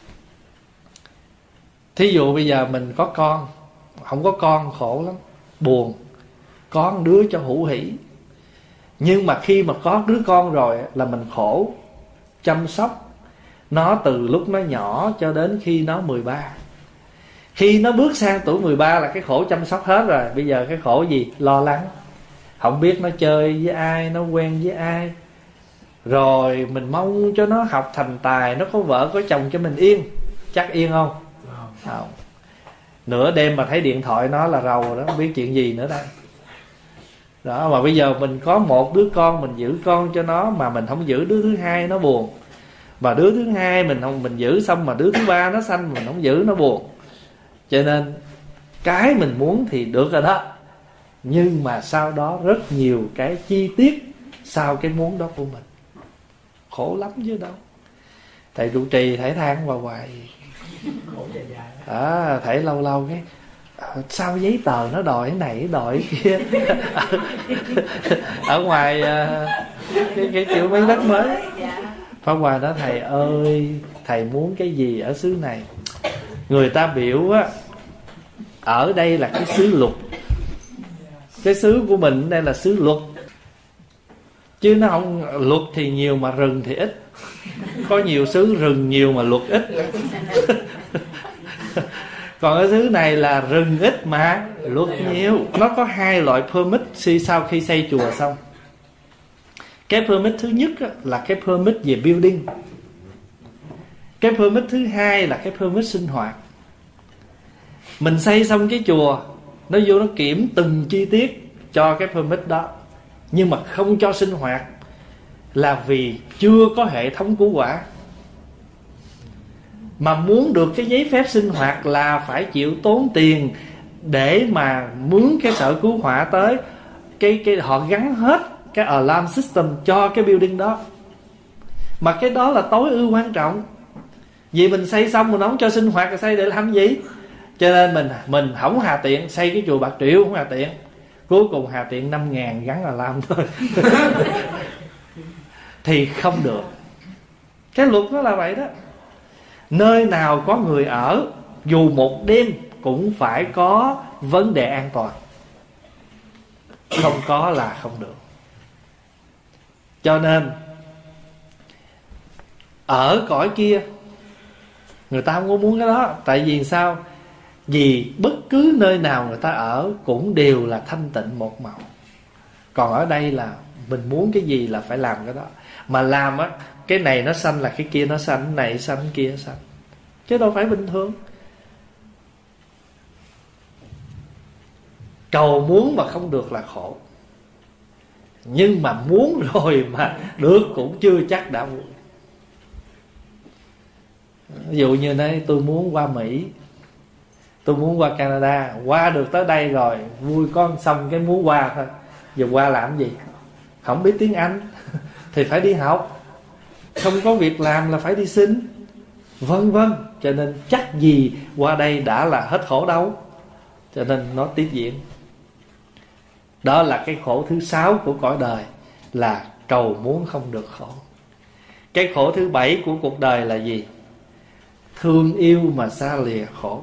Thí dụ bây giờ mình có con, không có con khổ lắm, buồn. Có một đứa cho hữu hỷ. Nhưng mà khi mà có đứa con rồi là mình khổ. Chăm sóc nó từ lúc nó nhỏ cho đến khi nó 13. Khi nó bước sang tuổi 13 là cái khổ chăm sóc hết rồi. Bây giờ cái khổ gì? Lo lắng. Không biết nó chơi với ai, nó quen với ai. Rồi mình mong cho nó học thành tài, nó có vợ có chồng cho mình yên. Chắc yên không? Không. Nửa đêm mà thấy điện thoại nó là rầu đó, không biết chuyện gì nữa đây. Đó, mà bây giờ mình có một đứa con, mình giữ con cho nó mà mình không giữ đứa thứ hai nó buồn. Mà đứa thứ hai mình giữ xong mà đứa thứ ba nó sanh mình không giữ nó buồn. Cho nên cái mình muốn thì được rồi đó. Nhưng mà sau đó rất nhiều cái chi tiết sau cái muốn đó của mình. khổ lắm chứ đâu. Thầy trụ trì thầy than vào hoài. Thầy lâu lâu cái sao giấy tờ nó đòi cái này đòi cái kia. Ở ngoài cái kiểu mấy đất mới Pháp Hòa nói thầy ơi, thầy muốn cái gì ở xứ này? Người ta biểu á, ở đây là cái xứ luật, cái xứ của mình đây là xứ luật, chứ nó không luật thì nhiều mà rừng thì ít. Có nhiều xứ rừng nhiều mà luật ít. Còn ở xứ này là rừng ít mà luật nhiều. Nó có 2 loại permit sau khi xây chùa xong. Cái permit thứ nhất là cái permit về building. Cái permit thứ hai là cái permit sinh hoạt. Mình xây xong cái chùa, nó vô nó kiểm từng chi tiết cho cái permit đó, nhưng mà không cho sinh hoạt là vì chưa có hệ thống cứu hỏa. Mà muốn được cái giấy phép sinh hoạt là phải chịu tốn tiền để mà mướn cái sở cứu hỏa tới. Cái họ gắn hết cái alarm system cho cái building đó. Mà cái đó là tối ưu quan trọng. Vì mình xây xong mình không cho sinh hoạt thì xây để làm gì? Cho nên mình không hà tiện xây cái chùa Bạc Triệu, không hà tiện. Cuối cùng hà tiện 5.000 gắn alarm thôi. Thì không được. Cái luật nó là vậy đó. Nơi nào có người ở, dù một đêm cũng phải có vấn đề an toàn. Không có là không được. Cho nên ở cõi kia người ta không có muốn cái đó. Tại vì sao? Vì bất cứ nơi nào người ta ở cũng đều là thanh tịnh một màu. Còn ở đây là mình muốn cái gì là phải làm cái đó. Mà làm á, cái này nó xanh là cái kia nó xanh, cái này xanh cái kia xanh, chứ đâu phải bình thường. Cầu muốn mà không được là khổ. Nhưng mà muốn rồi mà được cũng chưa chắc đã vui. Ví dụ như này, tôi muốn qua Mỹ, tôi muốn qua Canada, qua được tới đây rồi vui con xong cái muốn qua thôi. Giờ qua làm gì? Không biết tiếng Anh thì phải đi học, không có việc làm là phải đi xin, vân vân. Cho nên chắc gì qua đây đã là hết khổ đâu. Cho nên nó tiếp diễn. Đó là cái khổ thứ 6 của cõi đời, là cầu muốn không được khổ. Cái khổ thứ 7 của cuộc đời là gì? Thương yêu mà xa lìa khổ.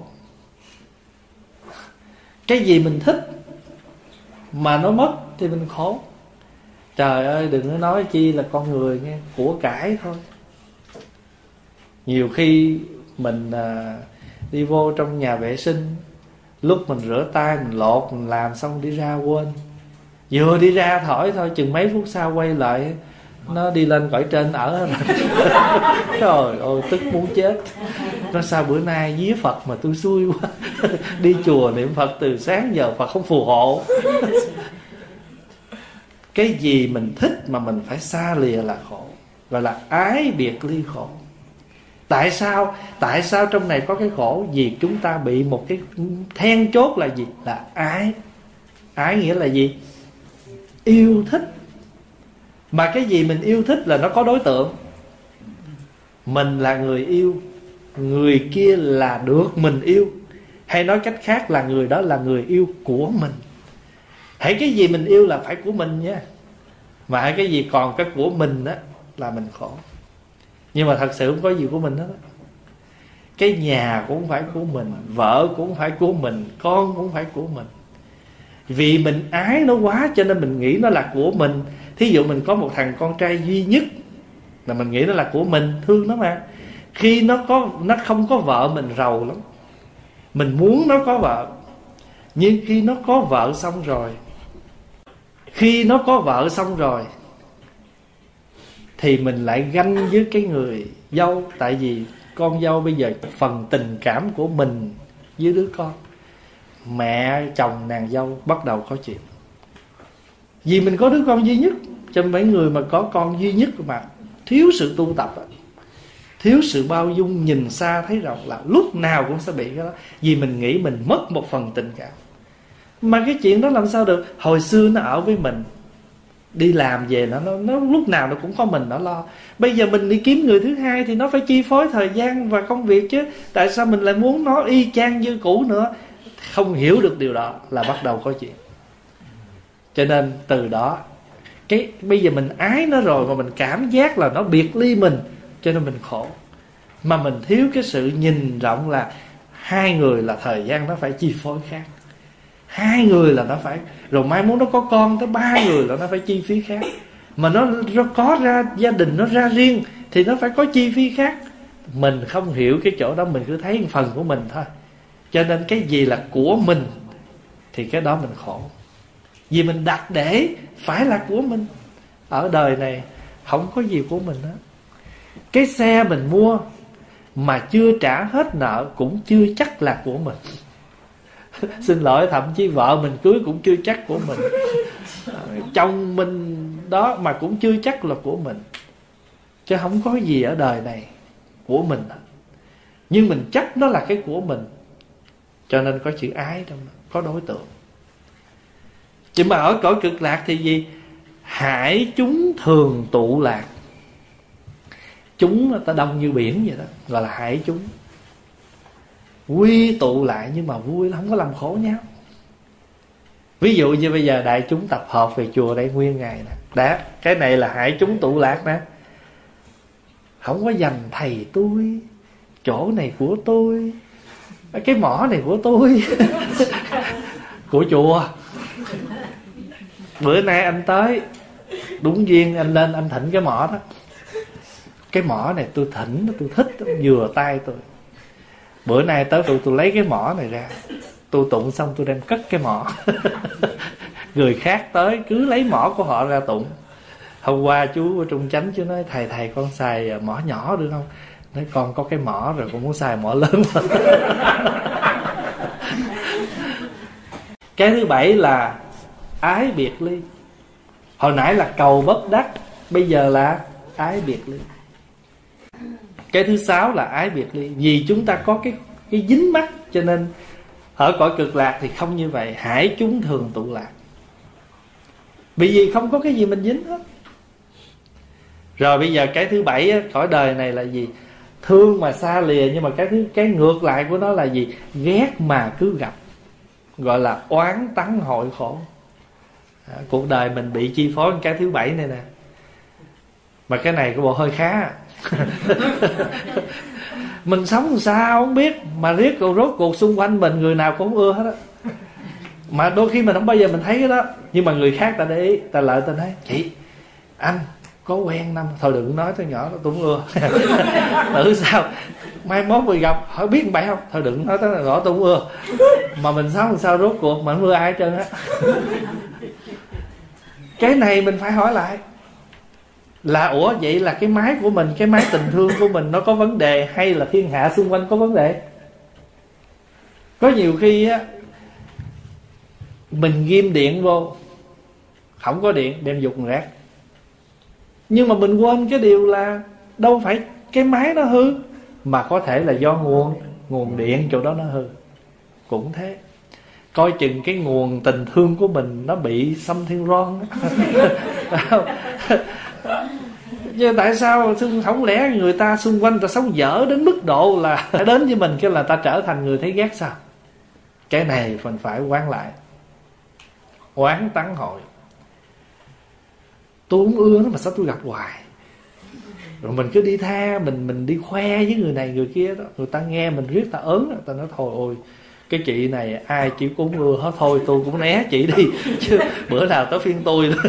Cái gì mình thích mà nó mất thì mình khổ. Trời ơi, đừng có nói chi là con người nghe, của cải thôi. Nhiều khi mình đi vô trong nhà vệ sinh, lúc mình rửa tay, mình lột, mình làm xong đi ra quên. Vừa đi ra thổi thôi, chừng mấy phút sau quay lại, nó đi lên cõi trên ở rồi. Trời ơi, tức muốn chết. Nó sao bữa nay vía Phật mà tôi xui quá. Đi chùa niệm Phật từ sáng giờ Phật không phù hộ. Cái gì mình thích mà mình phải xa lìa là khổ, gọi là ái biệt ly khổ. Tại sao? Tại sao trong này có cái khổ? Vì chúng ta bị một cái then chốt là gì? Là ái. Ái nghĩa là gì? Yêu thích. Mà cái gì mình yêu thích là nó có đối tượng. Mình là người yêu, người kia là được mình yêu. Hay nói cách khác là người đó là người yêu của mình. Hãy cái gì mình yêu là phải của mình nha. Mà hãy cái gì còn cái của mình đó là mình khổ. Nhưng mà thật sự không có gì của mình hết. Cái nhà cũng phải của mình, vợ cũng phải của mình, con cũng phải của mình. Vì mình ái nó quá cho nên mình nghĩ nó là của mình. Thí dụ mình có một thằng con trai duy nhất là mình nghĩ nó là của mình, thương nó mà. Khi nó không có vợ mình rầu lắm. Mình muốn nó có vợ. Nhưng khi nó có vợ xong rồi, thì mình lại ganh với cái người dâu. Tại vì con dâu bây giờ phần tình cảm của mình với đứa con, mẹ chồng nàng dâu bắt đầu có chuyện. Vì mình có đứa con duy nhất. Cho mấy người mà có con duy nhất mà thiếu sự tu tập, thiếu sự bao dung, nhìn xa thấy rộng là lúc nào cũng sẽ bị cái đó. Vì mình nghĩ mình mất một phần tình cảm. Mà cái chuyện đó làm sao được? Hồi xưa nó ở với mình, đi làm về nó lúc nào nó cũng có mình nó lo. Bây giờ mình đi kiếm người thứ hai thì nó phải chi phối thời gian và công việc chứ. Tại sao mình lại muốn nó y chang như cũ nữa? Không hiểu được điều đó là bắt đầu có chuyện. Cho nên từ đó bây giờ mình ái nó rồi mà mình cảm giác là nó biệt ly mình, cho nên mình khổ. Mà mình thiếu cái sự nhìn rộng là hai người là thời gian nó phải chi phối khác, hai người là nó phải, rồi mai muốn nó có con tới 3 người là nó phải chi phí khác. Mà nó có ra gia đình nó ra riêng thì nó phải có chi phí khác. Mình không hiểu cái chỗ đó, mình cứ thấy một phần của mình thôi. Cho nên cái gì là của mình thì cái đó mình khổ. Vì mình đặt để phải là của mình. Ở đời này không có gì của mình hết. Cái xe mình mua mà chưa trả hết nợ cũng chưa chắc là của mình. Xin lỗi, thậm chí vợ mình cưới cũng chưa chắc của mình, chồng mình đó mà cũng chưa chắc là của mình. Chứ không có gì ở đời này của mình. Nhưng mình chắc nó là cái của mình, cho nên có chữ ái trong đó, có đối tượng. Chứ mà ở cõi cực lạc thì gì? Hải chúng thường tụ lạc. Chúng người ta đông như biển vậy đó, gọi là hải chúng. Quy tụ lại nhưng mà vui, không có làm khổ nhau. Ví dụ như bây giờ đại chúng tập hợp về chùa đây nguyên ngày nè, đó, cái này là hải chúng tụ lạc nè. Không có dành thầy tôi, chỗ này của tôi, cái mỏ này của tôi của chùa. Bữa nay anh tới, đúng duyên anh lên anh thỉnh cái mỏ đó. Cái mỏ này tôi thỉnh, tôi thích, vừa tay tôi. Bữa nay tới tôi lấy cái mỏ này ra, tôi tụng xong tôi đang cất cái mỏ. Người khác tới cứ lấy mỏ của họ ra tụng. Hôm qua chú ở Trung Chánh chú nói thầy con xài mỏ nhỏ được không? Nói con có cái mỏ rồi, con muốn xài mỏ lớn. Cái thứ 7 là ái biệt ly. Hồi nãy là cầu bất đắc, bây giờ là ái biệt ly. Cái thứ 6 là ái biệt ly. Vì chúng ta có cái dính mắc, cho nên ở cõi cực lạc thì không như vậy. Hải chúng thường tụ lạc. Vì không có cái gì mình dính hết. Rồi bây giờ cái thứ 7 cõi đời này là gì? Thương mà xa lìa. Nhưng mà cái ngược lại của nó là gì? Ghét mà cứ gặp, gọi là oán tắng hội khổ. Cuộc đời mình bị chi phối cái thứ 7 này nè. Mà cái này có bộ hơi khá. Mình sống làm sao không biết, mà riết rốt cuộc xung quanh mình người nào cũng không ưa hết á. Mà đôi khi mình không bao giờ mình thấy cái đó, nhưng mà người khác ta để ý, ta lợi ta nói chị anh có quen năm, thôi đừng nói tới nhỏ đó tôi không ưa. Tự sao mai mốt mình gặp hỏi biết bậy không, thôi đừng nói tới rõ tôi không ưa. Mà mình sống làm sao rốt cuộc mà không ưa ai hết trơn á. Cái này mình phải hỏi lại là ủa vậy là cái máy của mình, cái máy tình thương của mình nó có vấn đề, hay là thiên hạ xung quanh có vấn đề? Có nhiều khi á mình ghim điện vô, không có điện đem dục rác. Nhưng mà mình quên cái điều là đâu phải cái máy nó hư, mà có thể là do nguồn điện chỗ đó nó hư. Cũng thế, coi chừng cái nguồn tình thương của mình nó bị something wrong. Chứ tại sao không lẽ người ta xung quanh ta sống dở đến mức độ là đến với mình cái là ta trở thành người thấy ghét sao? Cái này mình phải quán lại. Oán tắng hội. Tôi không ưa nó mà sao tôi gặp hoài. Rồi mình cứ đi tha, mình đi khoe với người này người kia đó, người ta nghe mình riết ta ớn, người ta nói thôi ôi cái chị này ai chị cũng ưa hết, thôi tôi cũng né chị đi chứ bữa nào tới phiên tôi nữa.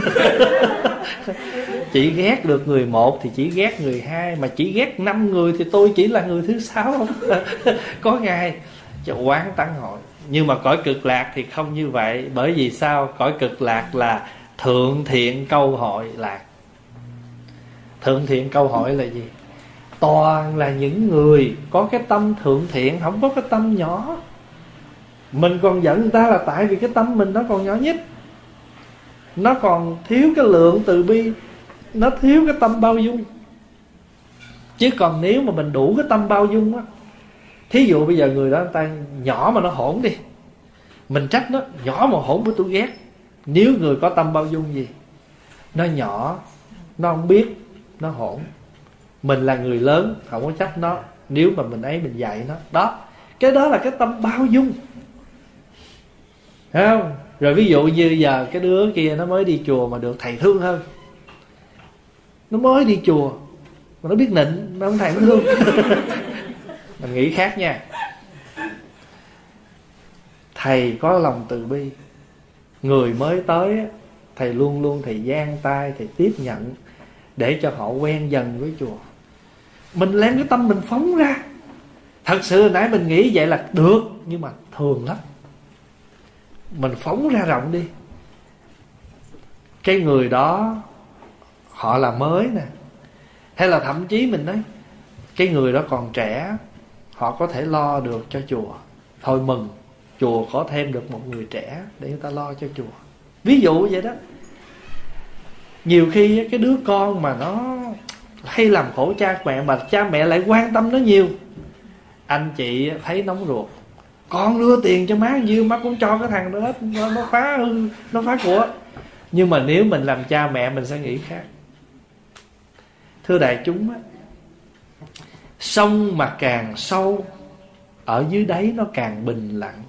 Chị ghét được người một thì chỉ ghét người hai, mà chỉ ghét 5 người thì tôi chỉ là người thứ 6. Có ngày cho oán tắng hội. Nhưng mà cõi cực lạc thì không như vậy. Bởi vì sao? Cõi cực lạc là thượng thiện câu hội lạc. Thượng thiện câu hội là gì? Toàn là những người có cái tâm thượng thiện, không có cái tâm nhỏ. Mình còn giận người ta là tại vì cái tâm mình nó còn nhỏ nhất, nó còn thiếu cái lượng từ bi, nó thiếu cái tâm bao dung. Chứ còn nếu mà mình đủ cái tâm bao dung á, thí dụ bây giờ người đó người ta nhỏ mà nó hỗn đi, mình trách nó nhỏ mà hỗn với tôi ghét. Nếu người có tâm bao dung gì, Nó nhỏ, nó không biết, nó hỗn. Mình là người lớn, không có trách nó. Nếu mà mình ấy mình dạy nó. Đó, cái đó là cái tâm bao dung, thấy không? Rồi ví dụ như giờ cái đứa kia nó mới đi chùa mà được thầy thương hơn. Nó mới đi chùa mà nó biết nịnh, nó không thầy nó thương. Mình nghĩ khác nha. Thầy có lòng từ bi. Người mới tới thầy luôn luôn thầy giang tay, thầy tiếp nhận để cho họ quen dần với chùa. Mình đem cái tâm mình phóng ra. Thật sự hồi nãy mình nghĩ vậy là được, nhưng mà thường lắm. Mình phóng ra rộng đi. Cái người đó họ là mới nè, hay là thậm chí mình nói cái người đó còn trẻ, họ có thể lo được cho chùa. Thôi mừng, chùa có thêm được một người trẻ để người ta lo cho chùa. Ví dụ vậy đó. Nhiều khi cái đứa con mà nó hay làm khổ cha mẹ, mà cha mẹ lại quan tâm nó nhiều, anh chị thấy nóng ruột. Con đưa tiền cho má nhiêu, má cũng cho cái thằng đó hết, nó phá hư, nó phá của. Nhưng mà nếu mình làm cha mẹ mình sẽ nghĩ khác. Thưa đại chúng á, sông mà càng sâu, ở dưới đáy nó càng bình lặng.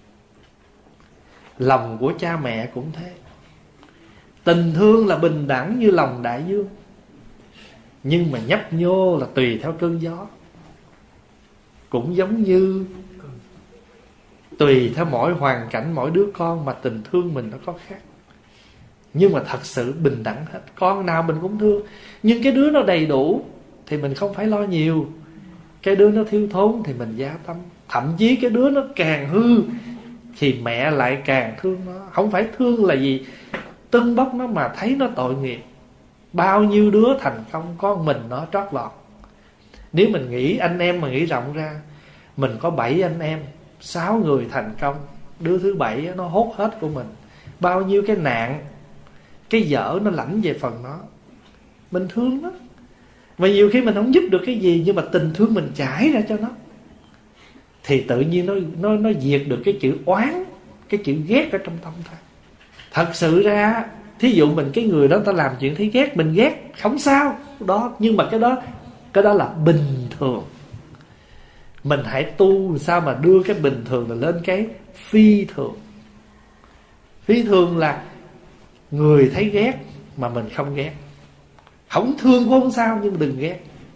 Lòng của cha mẹ cũng thế. Tình thương là bình đẳng như lòng đại dương, nhưng mà nhấp nhô là tùy theo cơn gió. Cũng giống như tùy theo mỗi hoàn cảnh, mỗi đứa con mà tình thương mình nó có khác. Nhưng mà thật sự bình đẳng hết. Con nào mình cũng thương. Nhưng cái đứa nó đầy đủ thì mình không phải lo nhiều. Cái đứa nó thiếu thốn thì mình gia tâm. Thậm chí cái đứa nó càng hư thì mẹ lại càng thương nó. Không phải thương là gì tưng bốc nó, mà thấy nó tội nghiệp. Bao nhiêu đứa thành công, có mình nó trót lọt. Nếu mình nghĩ anh em mà nghĩ rộng ra, mình có 7 anh em, 6 người thành công, đứa thứ 7 nó hốt hết của mình. Bao nhiêu cái nạn, cái dở nó lãnh về phần nó. Mình thương nó. Và nhiều khi mình không giúp được cái gì, nhưng mà tình thương mình trải ra cho nó, thì tự nhiên nó diệt được cái chữ oán, cái chữ ghét ở trong tâm ta. Thật sự ra, thí dụ mình cái người đó ta làm chuyện thấy ghét, mình ghét không sao đó, nhưng mà cái đó là bình thường. Mình hãy tu sao mà đưa cái bình thường là lên cái phi thường. Phi thường là người thấy ghét mà mình không ghét. Không thương cũng không sao, nhưng đừng ghét.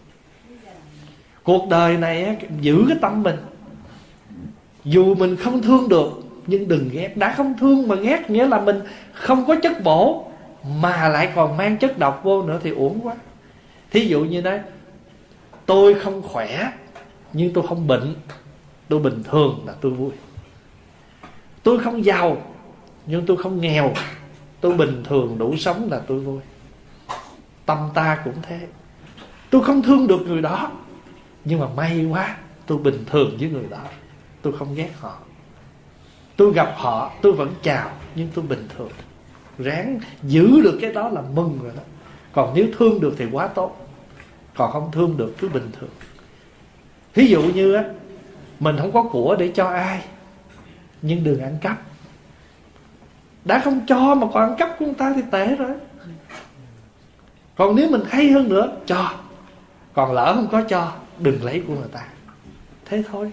Cuộc đời này giữ cái tâm mình. Dù mình không thương được, nhưng đừng ghét. Đã không thương mà ghét nghĩa là mình không có chất bổ, mà lại còn mang chất độc vô nữa thì uổng quá. Thí dụ như đấy, tôi không khỏe nhưng tôi không bệnh, tôi bình thường là tôi vui. Tôi không giàu nhưng tôi không nghèo, tôi bình thường đủ sống là tôi vui. Tâm ta cũng thế. Tôi không thương được người đó, nhưng mà may quá tôi bình thường với người đó, tôi không ghét họ. Tôi gặp họ tôi vẫn chào, nhưng tôi bình thường. Ráng giữ được cái đó là mừng rồi đó. Còn nếu thương được thì quá tốt, còn không thương được cứ bình thường. Ví dụ như á, mình không có của để cho ai, nhưng đừng ăn cắp. Đã không cho mà còn ăn cắp của người ta thì tệ rồi. Còn nếu mình hay hơn nữa, cho. Còn lỡ không có cho, đừng lấy của người ta. Thế thôi.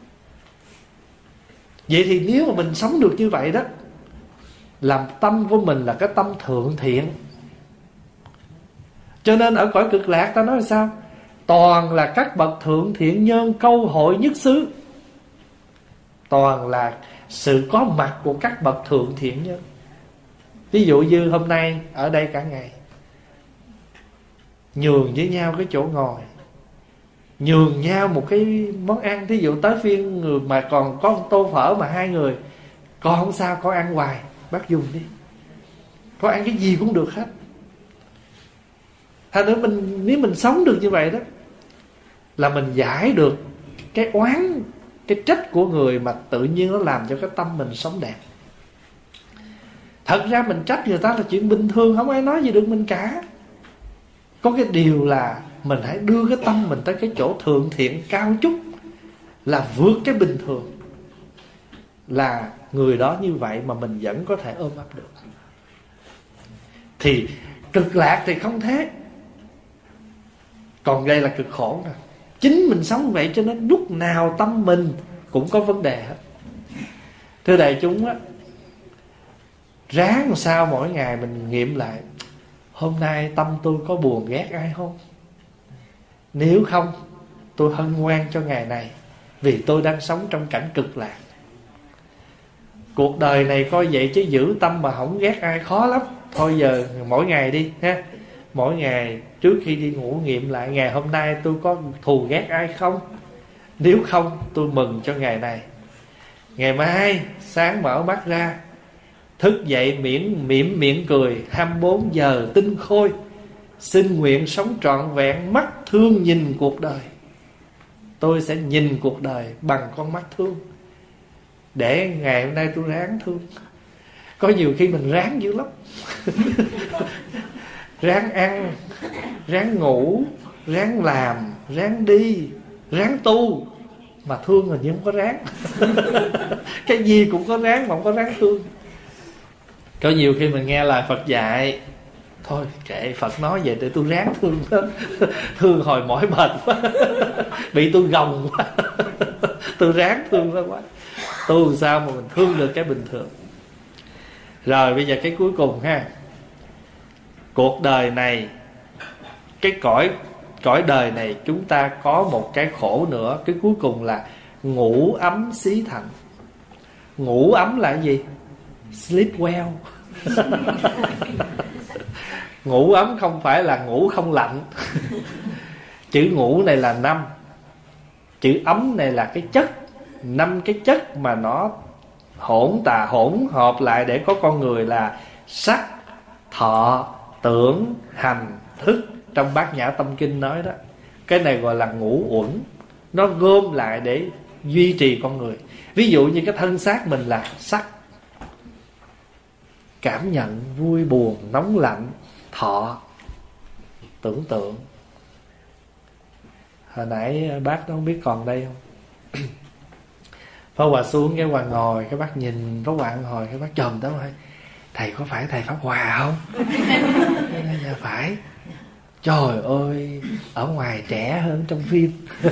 Vậy thì nếu mà mình sống được như vậy đó, làm tâm của mình là cái tâm thượng thiện. Cho nên ở cõi cực lạc ta nói là sao? Toàn là các bậc thượng thiện nhân câu hội nhất xứ. Toàn là sự có mặt của các bậc thượng thiện nhân. Ví dụ như hôm nay ở đây cả ngày, nhường với nhau cái chỗ ngồi, nhường nhau một cái món ăn. Thí dụ tới phiên người mà còn có một tô phở mà 2 người, con không sao, con ăn hoài, bác dùng đi, con ăn cái gì cũng được hết. Thành nữa nếu mình sống được như vậy đó, là mình giải được cái oán, cái trách của người, mà tự nhiên nó làm cho cái tâm mình sống đẹp. Thật ra mình trách người ta là chuyện bình thường, không ai nói gì được mình cả. Có cái điều là mình hãy đưa cái tâm mình tới cái chỗ thượng thiện cao chút, là vượt cái bình thường. Là người đó như vậy mà mình vẫn có thể ôm ấp được. Thì Cực lạc thì không thế. Còn đây là cực khổ nè. Chính mình sống vậy cho nên lúc nào tâm mình cũng có vấn đề hết. Thưa đại chúng á, ráng làm sao mỗi ngày mình nghiệm lại, hôm nay tâm tôi có buồn ghét ai không? Nếu không, tôi hân hoan cho ngày này, vì tôi đang sống trong cảnh cực lạc. Cuộc đời này coi vậy chứ giữ tâm mà không ghét ai khó lắm. Thôi giờ mỗi ngày đi ha, mỗi ngày trước khi đi ngủ nghiệm lại, ngày hôm nay tôi có thù ghét ai không? Nếu không, tôi mừng cho ngày này. Ngày mai sáng mở mắt ra, thức dậy mỉm miệng cười 24 giờ tinh khôi, xin nguyện sống trọn vẹn mắt thương nhìn cuộc đời. Tôi sẽ nhìn cuộc đời bằng con mắt thương, để ngày hôm nay tôi ráng thương. Có nhiều khi mình ráng dữ lắm. Ráng ăn, ráng ngủ, ráng làm, ráng đi, ráng tu, mà thương là như không có ráng. Cái gì cũng có ráng mà không có ráng thương. Có nhiều khi mình nghe lời Phật dạy, thôi kệ Phật nói vậy để tôi ráng thương đó. Thương hồi mỏi mệt quá, bị tôi gồng quá, tôi ráng thương nó quá. Tu sao mà mình thương được cái bình thường. Rồi bây giờ cái cuối cùng ha, cuộc đời này, cái cõi đời này chúng ta có một cái khổ nữa. Cái cuối cùng là ngủ ấm xí thành. Ngủ ấm là gì? Sleep well. Ngủ ấm không phải là ngủ không lạnh. Chữ ngủ này là 5, chữ ấm này là cái chất. 5 cái chất mà nó hỗn hợp lại để có con người là sắc, thọ, tưởng, hành, thức. Trong Bát Nhã Tâm Kinh nói đó, cái này gọi là ngũ uẩn. Nó gom lại để duy trì con người. Ví dụ như cái thân xác mình là sắc, cảm nhận vui buồn nóng lạnh. Thọ, tưởng tượng. Hồi nãy bác nó không biết còn đây không? Pháp Hòa xuống cái Hòa ngồi, cái bác nhìn Pháp Hòa ngồi, cái bác chồm tới hỏi: thầy có phải thầy Pháp Hòa không? Dạ phải. Trời ơi, ở ngoài trẻ hơn trong phim.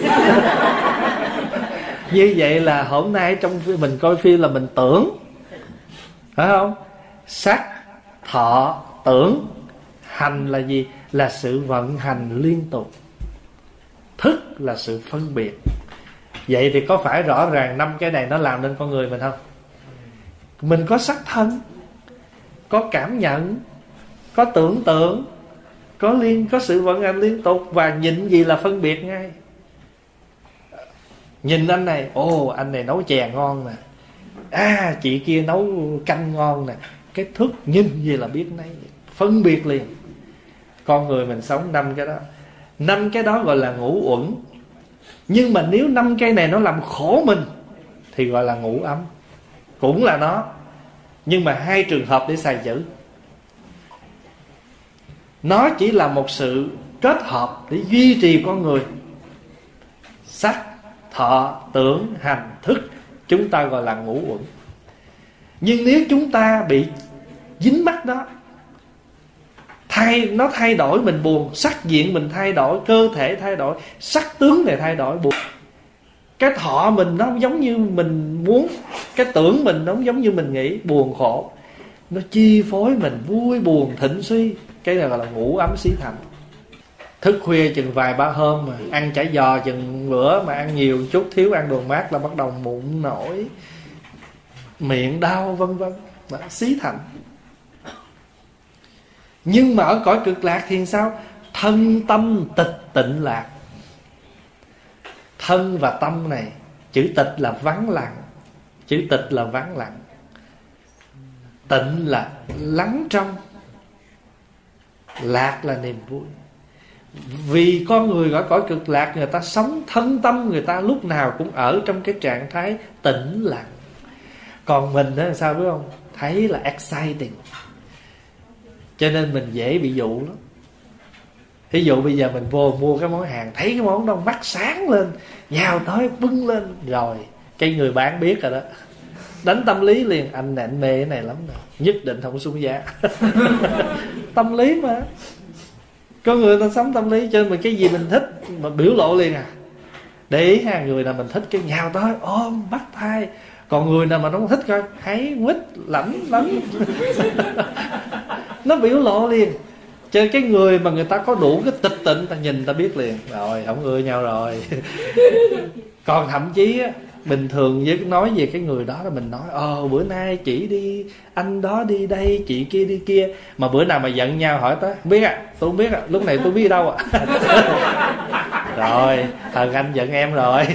Như vậy là hôm nay trong phim mình coi phim là mình tưởng, phải không? Sắc, thọ, tưởng. Hành là gì? Là sự vận hành liên tục. Thức là sự phân biệt. Vậy thì có phải rõ ràng 5 cái này nó làm nên con người mình không? Mình có sắc thân, có cảm nhận, có tưởng tượng, có sự vận hành liên tục. Và nhìn gì là phân biệt ngay. Nhìn anh này, ồ anh này nấu chè ngon nè, à chị kia nấu canh ngon nè. Cái thức nhìn gì là biết ngay, phân biệt liền. Con người mình sống 5 cái đó. 5 cái đó gọi là ngũ uẩn. Nhưng mà nếu 5 cái này nó làm khổ mình thì gọi là ngũ ấm. Cũng là nó, nhưng mà 2 trường hợp để xài chữ. Nó chỉ là một sự kết hợp để duy trì con người. Sắc, thọ, tưởng, hành, thức, chúng ta gọi là ngũ uẩn. Nhưng nếu chúng ta bị dính mắc đó, nó thay đổi mình buồn, sắc diện mình thay đổi, cơ thể thay đổi, sắc tướng này thay đổi, buồn. Cái thọ mình nó không giống như mình muốn, cái tưởng mình nó không giống như mình nghĩ, buồn khổ. Nó chi phối mình vui buồn thịnh suy. Cái này gọi là ngũ ấm xí thành. Thức khuya chừng vài ba hôm mà ăn chả giò chừng bữa, mà ăn nhiều chút thiếu ăn đồ mát là bắt đầu mụn nổi, miệng đau vân vân, xí thành. Nhưng mà ở cõi cực lạc thì sao? Thân tâm tịch tịnh lạc. Thân và tâm này, chữ tịch là vắng lặng, chữ tịch là vắng lặng, tịnh là lắng trong, lạc là niềm vui. Vì con người ở cõi cực lạc, người ta sống thân tâm người ta lúc nào cũng ở trong cái trạng thái tĩnh lặng. Còn mình đó sao biết không? Thấy là exciting, cho nên mình dễ bị dụ lắm. Ví dụ bây giờ mình vô mua cái món hàng, thấy cái món đó mắt sáng lên, nhào tới bưng lên, rồi cái người bán biết rồi đó, Đánh tâm lý liền, anh này anh mê cái này lắm rồi, nhất định không xuống giá. Tâm lý mà, có người ta sống tâm lý, cho nên mình cái gì mình thích mà biểu lộ liền à. Để ý ha, người nào mình thích cái nhào tới ôm bắt tay, còn người nào mà nó không thích coi hãy quýt lảnh lắm. Nó biểu lộ liền. Cho nên cái người mà người ta có đủ cái tịch tịnh, ta nhìn ta biết liền, rồi không ưa nhau rồi. Còn thậm chí á, bình thường với nói về cái người đó là mình nói bữa nay chị đi, anh đó đi đây, chị kia đi kia. Mà bữa nào mà giận nhau hỏi tới, biết à, tôi không biết à, lúc này tôi biết đâu à. Rồi thằng anh giận em rồi.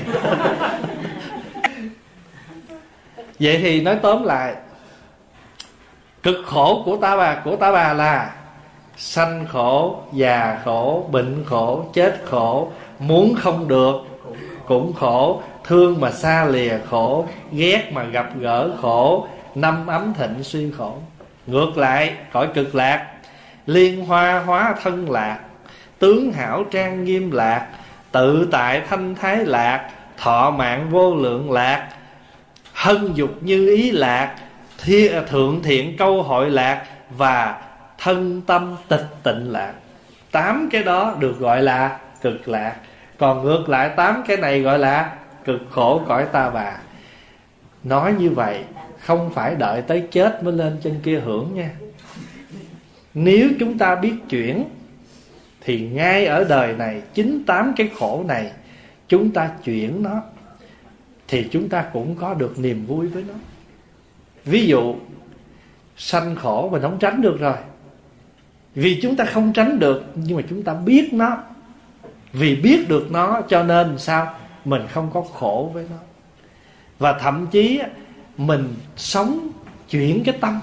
Vậy thì nói tóm lại, cực khổ của ta bà là sanh khổ, già khổ, bệnh khổ, chết khổ, muốn không được cũng khổ, thương mà xa lìa khổ, ghét mà gặp gỡ khổ, năm ấm thịnh suy khổ. Ngược lại cõi cực lạc, liên hoa hóa thân lạc, tướng hảo trang nghiêm lạc, tự tại thanh thái lạc, thọ mạng vô lượng lạc, hân dục như ý lạc, thượng thiện câu hội lạc, và thân tâm tịch tịnh lạc. 8 cái đó được gọi là cực lạc. Còn ngược lại 8 cái này gọi là cực khổ cõi ta bà. Nói như vậy không phải đợi tới chết mới lên trên kia hưởng nha. Nếu chúng ta biết chuyển thì ngay ở đời này, 9-8 cái khổ này chúng ta chuyển nó thì chúng ta cũng có được niềm vui với nó. Ví dụ sanh khổ mình không tránh được rồi, vì chúng ta không tránh được, nhưng mà chúng ta biết nó. Vì biết được nó cho nên sao? Mình không có khổ với nó. Và thậm chí mình sống chuyển cái tâm.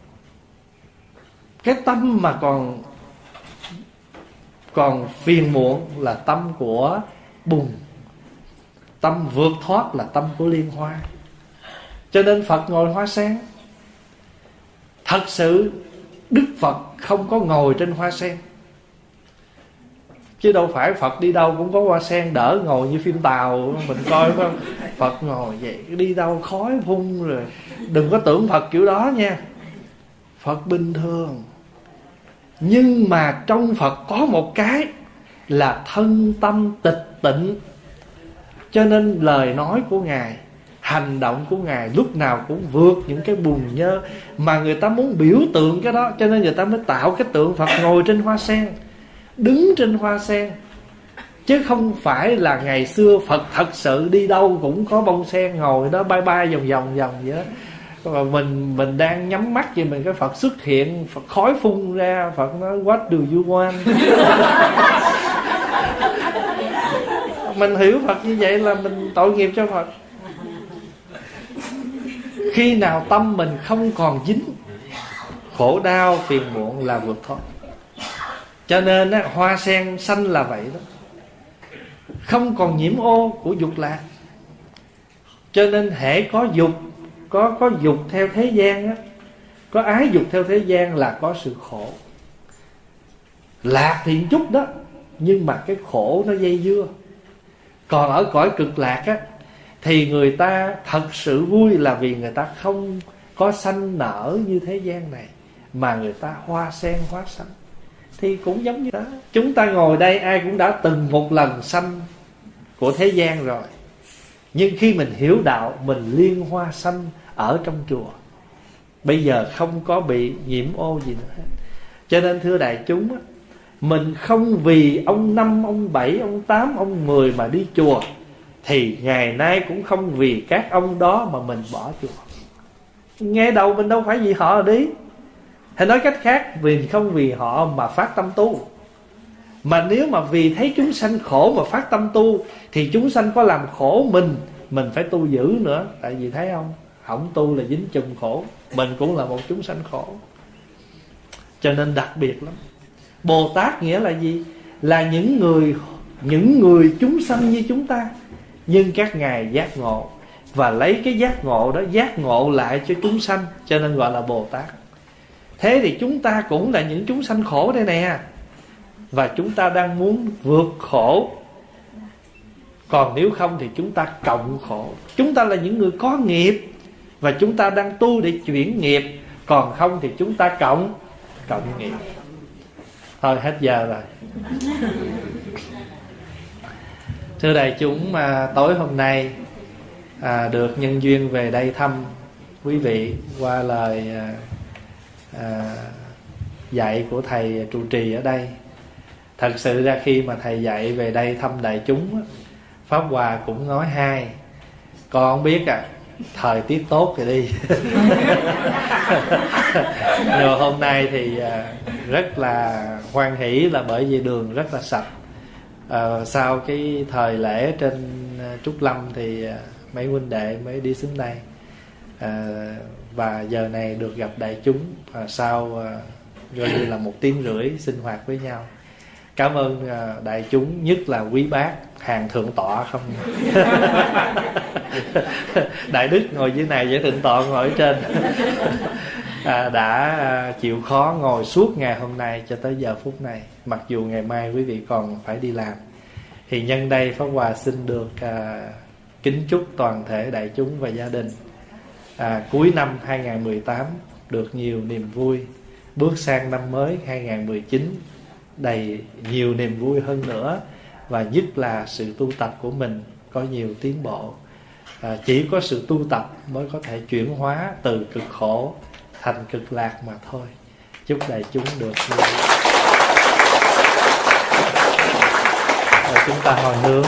Cái tâm mà còn phiền muộn là tâm của bùn. Tâm vượt thoát là tâm của liên hoa. Cho nên Phật ngồi hoa sen. Thật sự Đức Phật không có ngồi trên hoa sen, chứ đâu phải Phật đi đâu cũng có hoa sen đỡ ngồi như phim Tàu mình coi, phải không? Phật ngồi vậy, đi đâu khói phun rồi. Đừng có tưởng Phật kiểu đó nha. Phật bình thường. Nhưng mà trong Phật có một cái là thân tâm tịch tịnh. Cho nên lời nói của Ngài, hành động của Ngài lúc nào cũng vượt những cái bùn nhơ. Mà người ta muốn biểu tượng cái đó, cho nên người ta mới tạo cái tượng Phật ngồi trên hoa sen, đứng trên hoa sen. Chứ không phải là ngày xưa Phật thật sự đi đâu cũng có bông sen ngồi đó bay bay vòng vòng vậy đó. Mà mình đang nhắm mắt vậy, mình cái Phật xuất hiện, Phật khói phun ra, Phật nói what do you want. Mình hiểu Phật như vậy là mình tội nghiệp cho Phật. Khi nào tâm mình không còn dính khổ đau phiền muộn là vượt thoát. Cho nên hoa sen xanh là vậy đó, không còn nhiễm ô của dục lạc. Cho nên hễ có dục, có dục theo thế gian á, có ái dục theo thế gian là có sự khổ. Lạc thì chút đó, nhưng mà cái khổ nó dây dưa. Còn ở cõi cực lạc á, thì người ta thật sự vui là vì người ta không có sanh nở như thế gian này, mà người ta hoa sen hóa sanh. Thì cũng giống như đó, chúng ta ngồi đây ai cũng đã từng một lần sanh của thế gian rồi. Nhưng khi mình hiểu đạo, mình liên hoa sanh ở trong chùa, bây giờ không có bị nhiễm ô gì nữa hết. Cho nên thưa đại chúng, mình không vì ông 5, ông 7, ông 8, ông 10 mà đi chùa, thì ngày nay cũng không vì các ông đó mà mình bỏ chùa. Nghe đầu mình đâu phải vì họ đi. Hay nói cách khác, vì không vì họ mà phát tâm tu. Mà nếu mà vì thấy chúng sanh khổ mà phát tâm tu, thì chúng sanh có làm khổ mình phải tu dữ nữa. Tại vì thấy không, không tu là dính chùm khổ, mình cũng là một chúng sanh khổ. Cho nên đặc biệt lắm. Bồ Tát nghĩa là gì? Là những người chúng sanh như chúng ta, nhưng các ngài giác ngộ, và lấy cái giác ngộ đó giác ngộ lại cho chúng sanh, cho nên gọi là Bồ Tát. Thế thì chúng ta cũng là những chúng sanh khổ đây nè, và chúng ta đang muốn vượt khổ. Còn nếu không thì chúng ta cộng khổ. Chúng ta là những người có nghiệp, Và chúng ta đang tu để chuyển nghiệp, còn không thì chúng ta cộng nghiệp. Thôi hết giờ rồi. Thưa đại chúng, tối hôm nay được nhân duyên về đây thăm quý vị qua lời dạy của thầy trụ trì ở đây. Thật sự ra khi mà thầy dạy về đây thăm đại chúng, Pháp Hòa cũng nói hai. Con không biết thời tiết tốt thì đi. Nhưng mà hôm nay thì rất là hoan hỷ là bởi vì đường rất là sạch. Sau cái thời lễ trên Trúc Lâm thì mấy huynh đệ mới đi xuống đây, và giờ này được gặp đại chúng sau gọi như là 1 tiếng rưỡi sinh hoạt với nhau. Cảm ơn đại chúng, nhất là quý bác hàng thượng tọa không. Đại đức ngồi dưới này với thượng tọa ngồi ở trên. Đã chịu khó ngồi suốt ngày hôm nay cho tới giờ phút này, mặc dù ngày mai quý vị còn phải đi làm. Thì nhân đây Pháp Hòa xin được kính chúc toàn thể đại chúng và gia đình cuối năm 2018 được nhiều niềm vui, bước sang năm mới 2019 đầy nhiều niềm vui hơn nữa, và nhất là sự tu tập của mình có nhiều tiến bộ. Chỉ có sự tu tập mới có thể chuyển hóa từ cực khổ thành cực lạc mà thôi. Chúc đại chúng được như vậy. Chúng ta hồi hướng.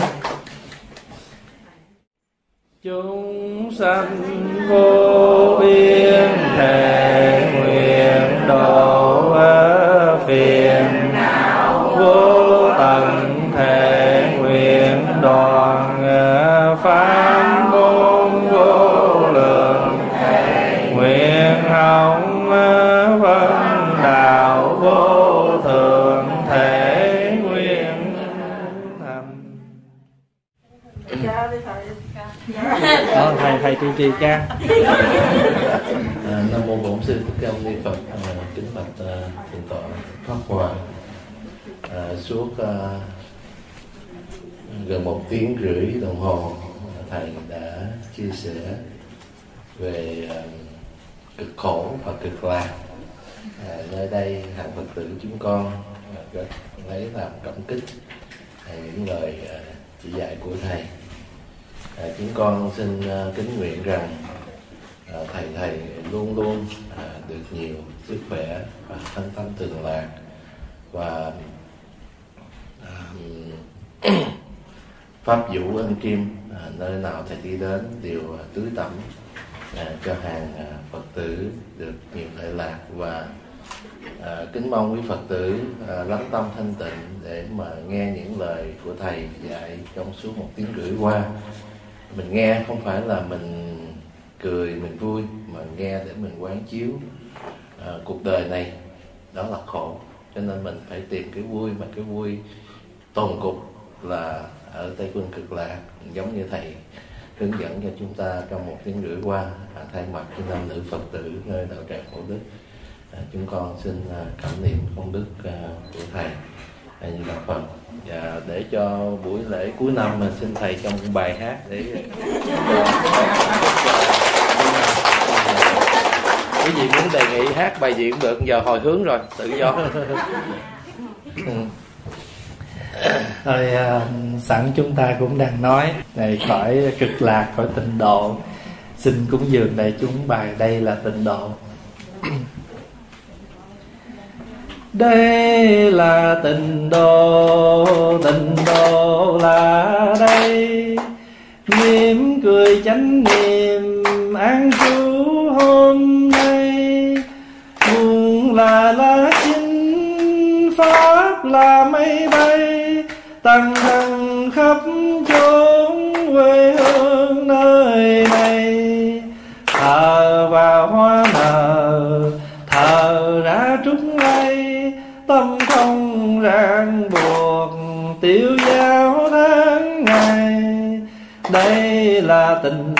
Chúng sanh vô biên thể nguyện độ phiền não vô tận, thể nguyện đoàn pháp môn vô lượng, thể nguyện hồng vân đạo vô thượng, thể nguyện thành. Thầy trụ trì ca. Nam mô Bổn Sư Thích Ca Mâu Ni Phật. Kính bạch thượng tọa Pháp Hòa. Suốt gần 1 tiếng rưỡi đồng hồ, thầy đã chia sẻ về cực khổ và cực lạc. Nơi đây hàng Phật tử chúng con rất lấy làm cảm kích những lời chỉ dạy của thầy. Chúng con xin kính nguyện rằng thầy luôn luôn được nhiều sức khỏe và thanh tâm tường lạc, và pháp vũ ân kim nơi nào thầy đi đến đều tưới tẩm cho hàng Phật tử được nhiều lợi lạc. Và kính mong quý Phật tử lắng tâm thanh tịnh để mà nghe những lời của thầy dạy trong suốt 1 tiếng rưỡi qua. Mình nghe không phải là mình cười, mình vui, mà nghe để mình quán chiếu cuộc đời này đó là khổ, cho nên mình phải tìm cái vui, mà cái vui tồn cục là ở Tây Phương Cực Lạc, giống như thầy hướng dẫn cho chúng ta trong 1 tiếng rưỡi qua. Thay mặt cho nam nữ Phật tử nơi đạo tràng Phổ Đức, chúng con xin cảm niệm công đức của thầy như là Phật. Và để cho buổi lễ cuối năm mình xin thầy trong bài hát để quý vị muốn đề nghị hát bài gì cũng được, giờ hồi hướng rồi, tự do. Thôi sẵn chúng ta cũng đang nói này, khỏi cực lạc, khỏi tịnh độ, xin cúng dường đại chúng bài Đây Là Tịnh Độ. Đây là tịnh độ là đây, mỉm cười chánh niệm an trú hôm nay. Buông là lá chinh, pháp là mây bay, tăng thân khắp chốn quê hương nơi này. Thờ vào hoa nở, thờ ra trúc lây, tâm không ràng buộc tiêu dao tháng ngày. Đây là tịnh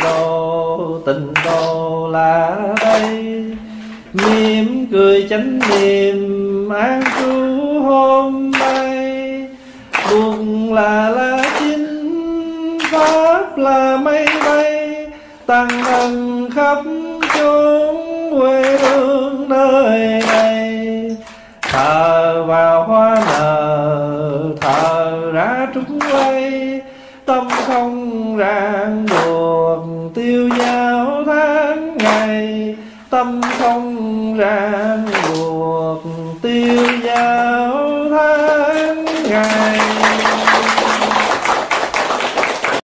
độ là đây, mỉm cười chánh niệm an trú hôm nay. Buông là lá chinh, pháp là mây bay, tăng thân khắp công ràng buộc tiêu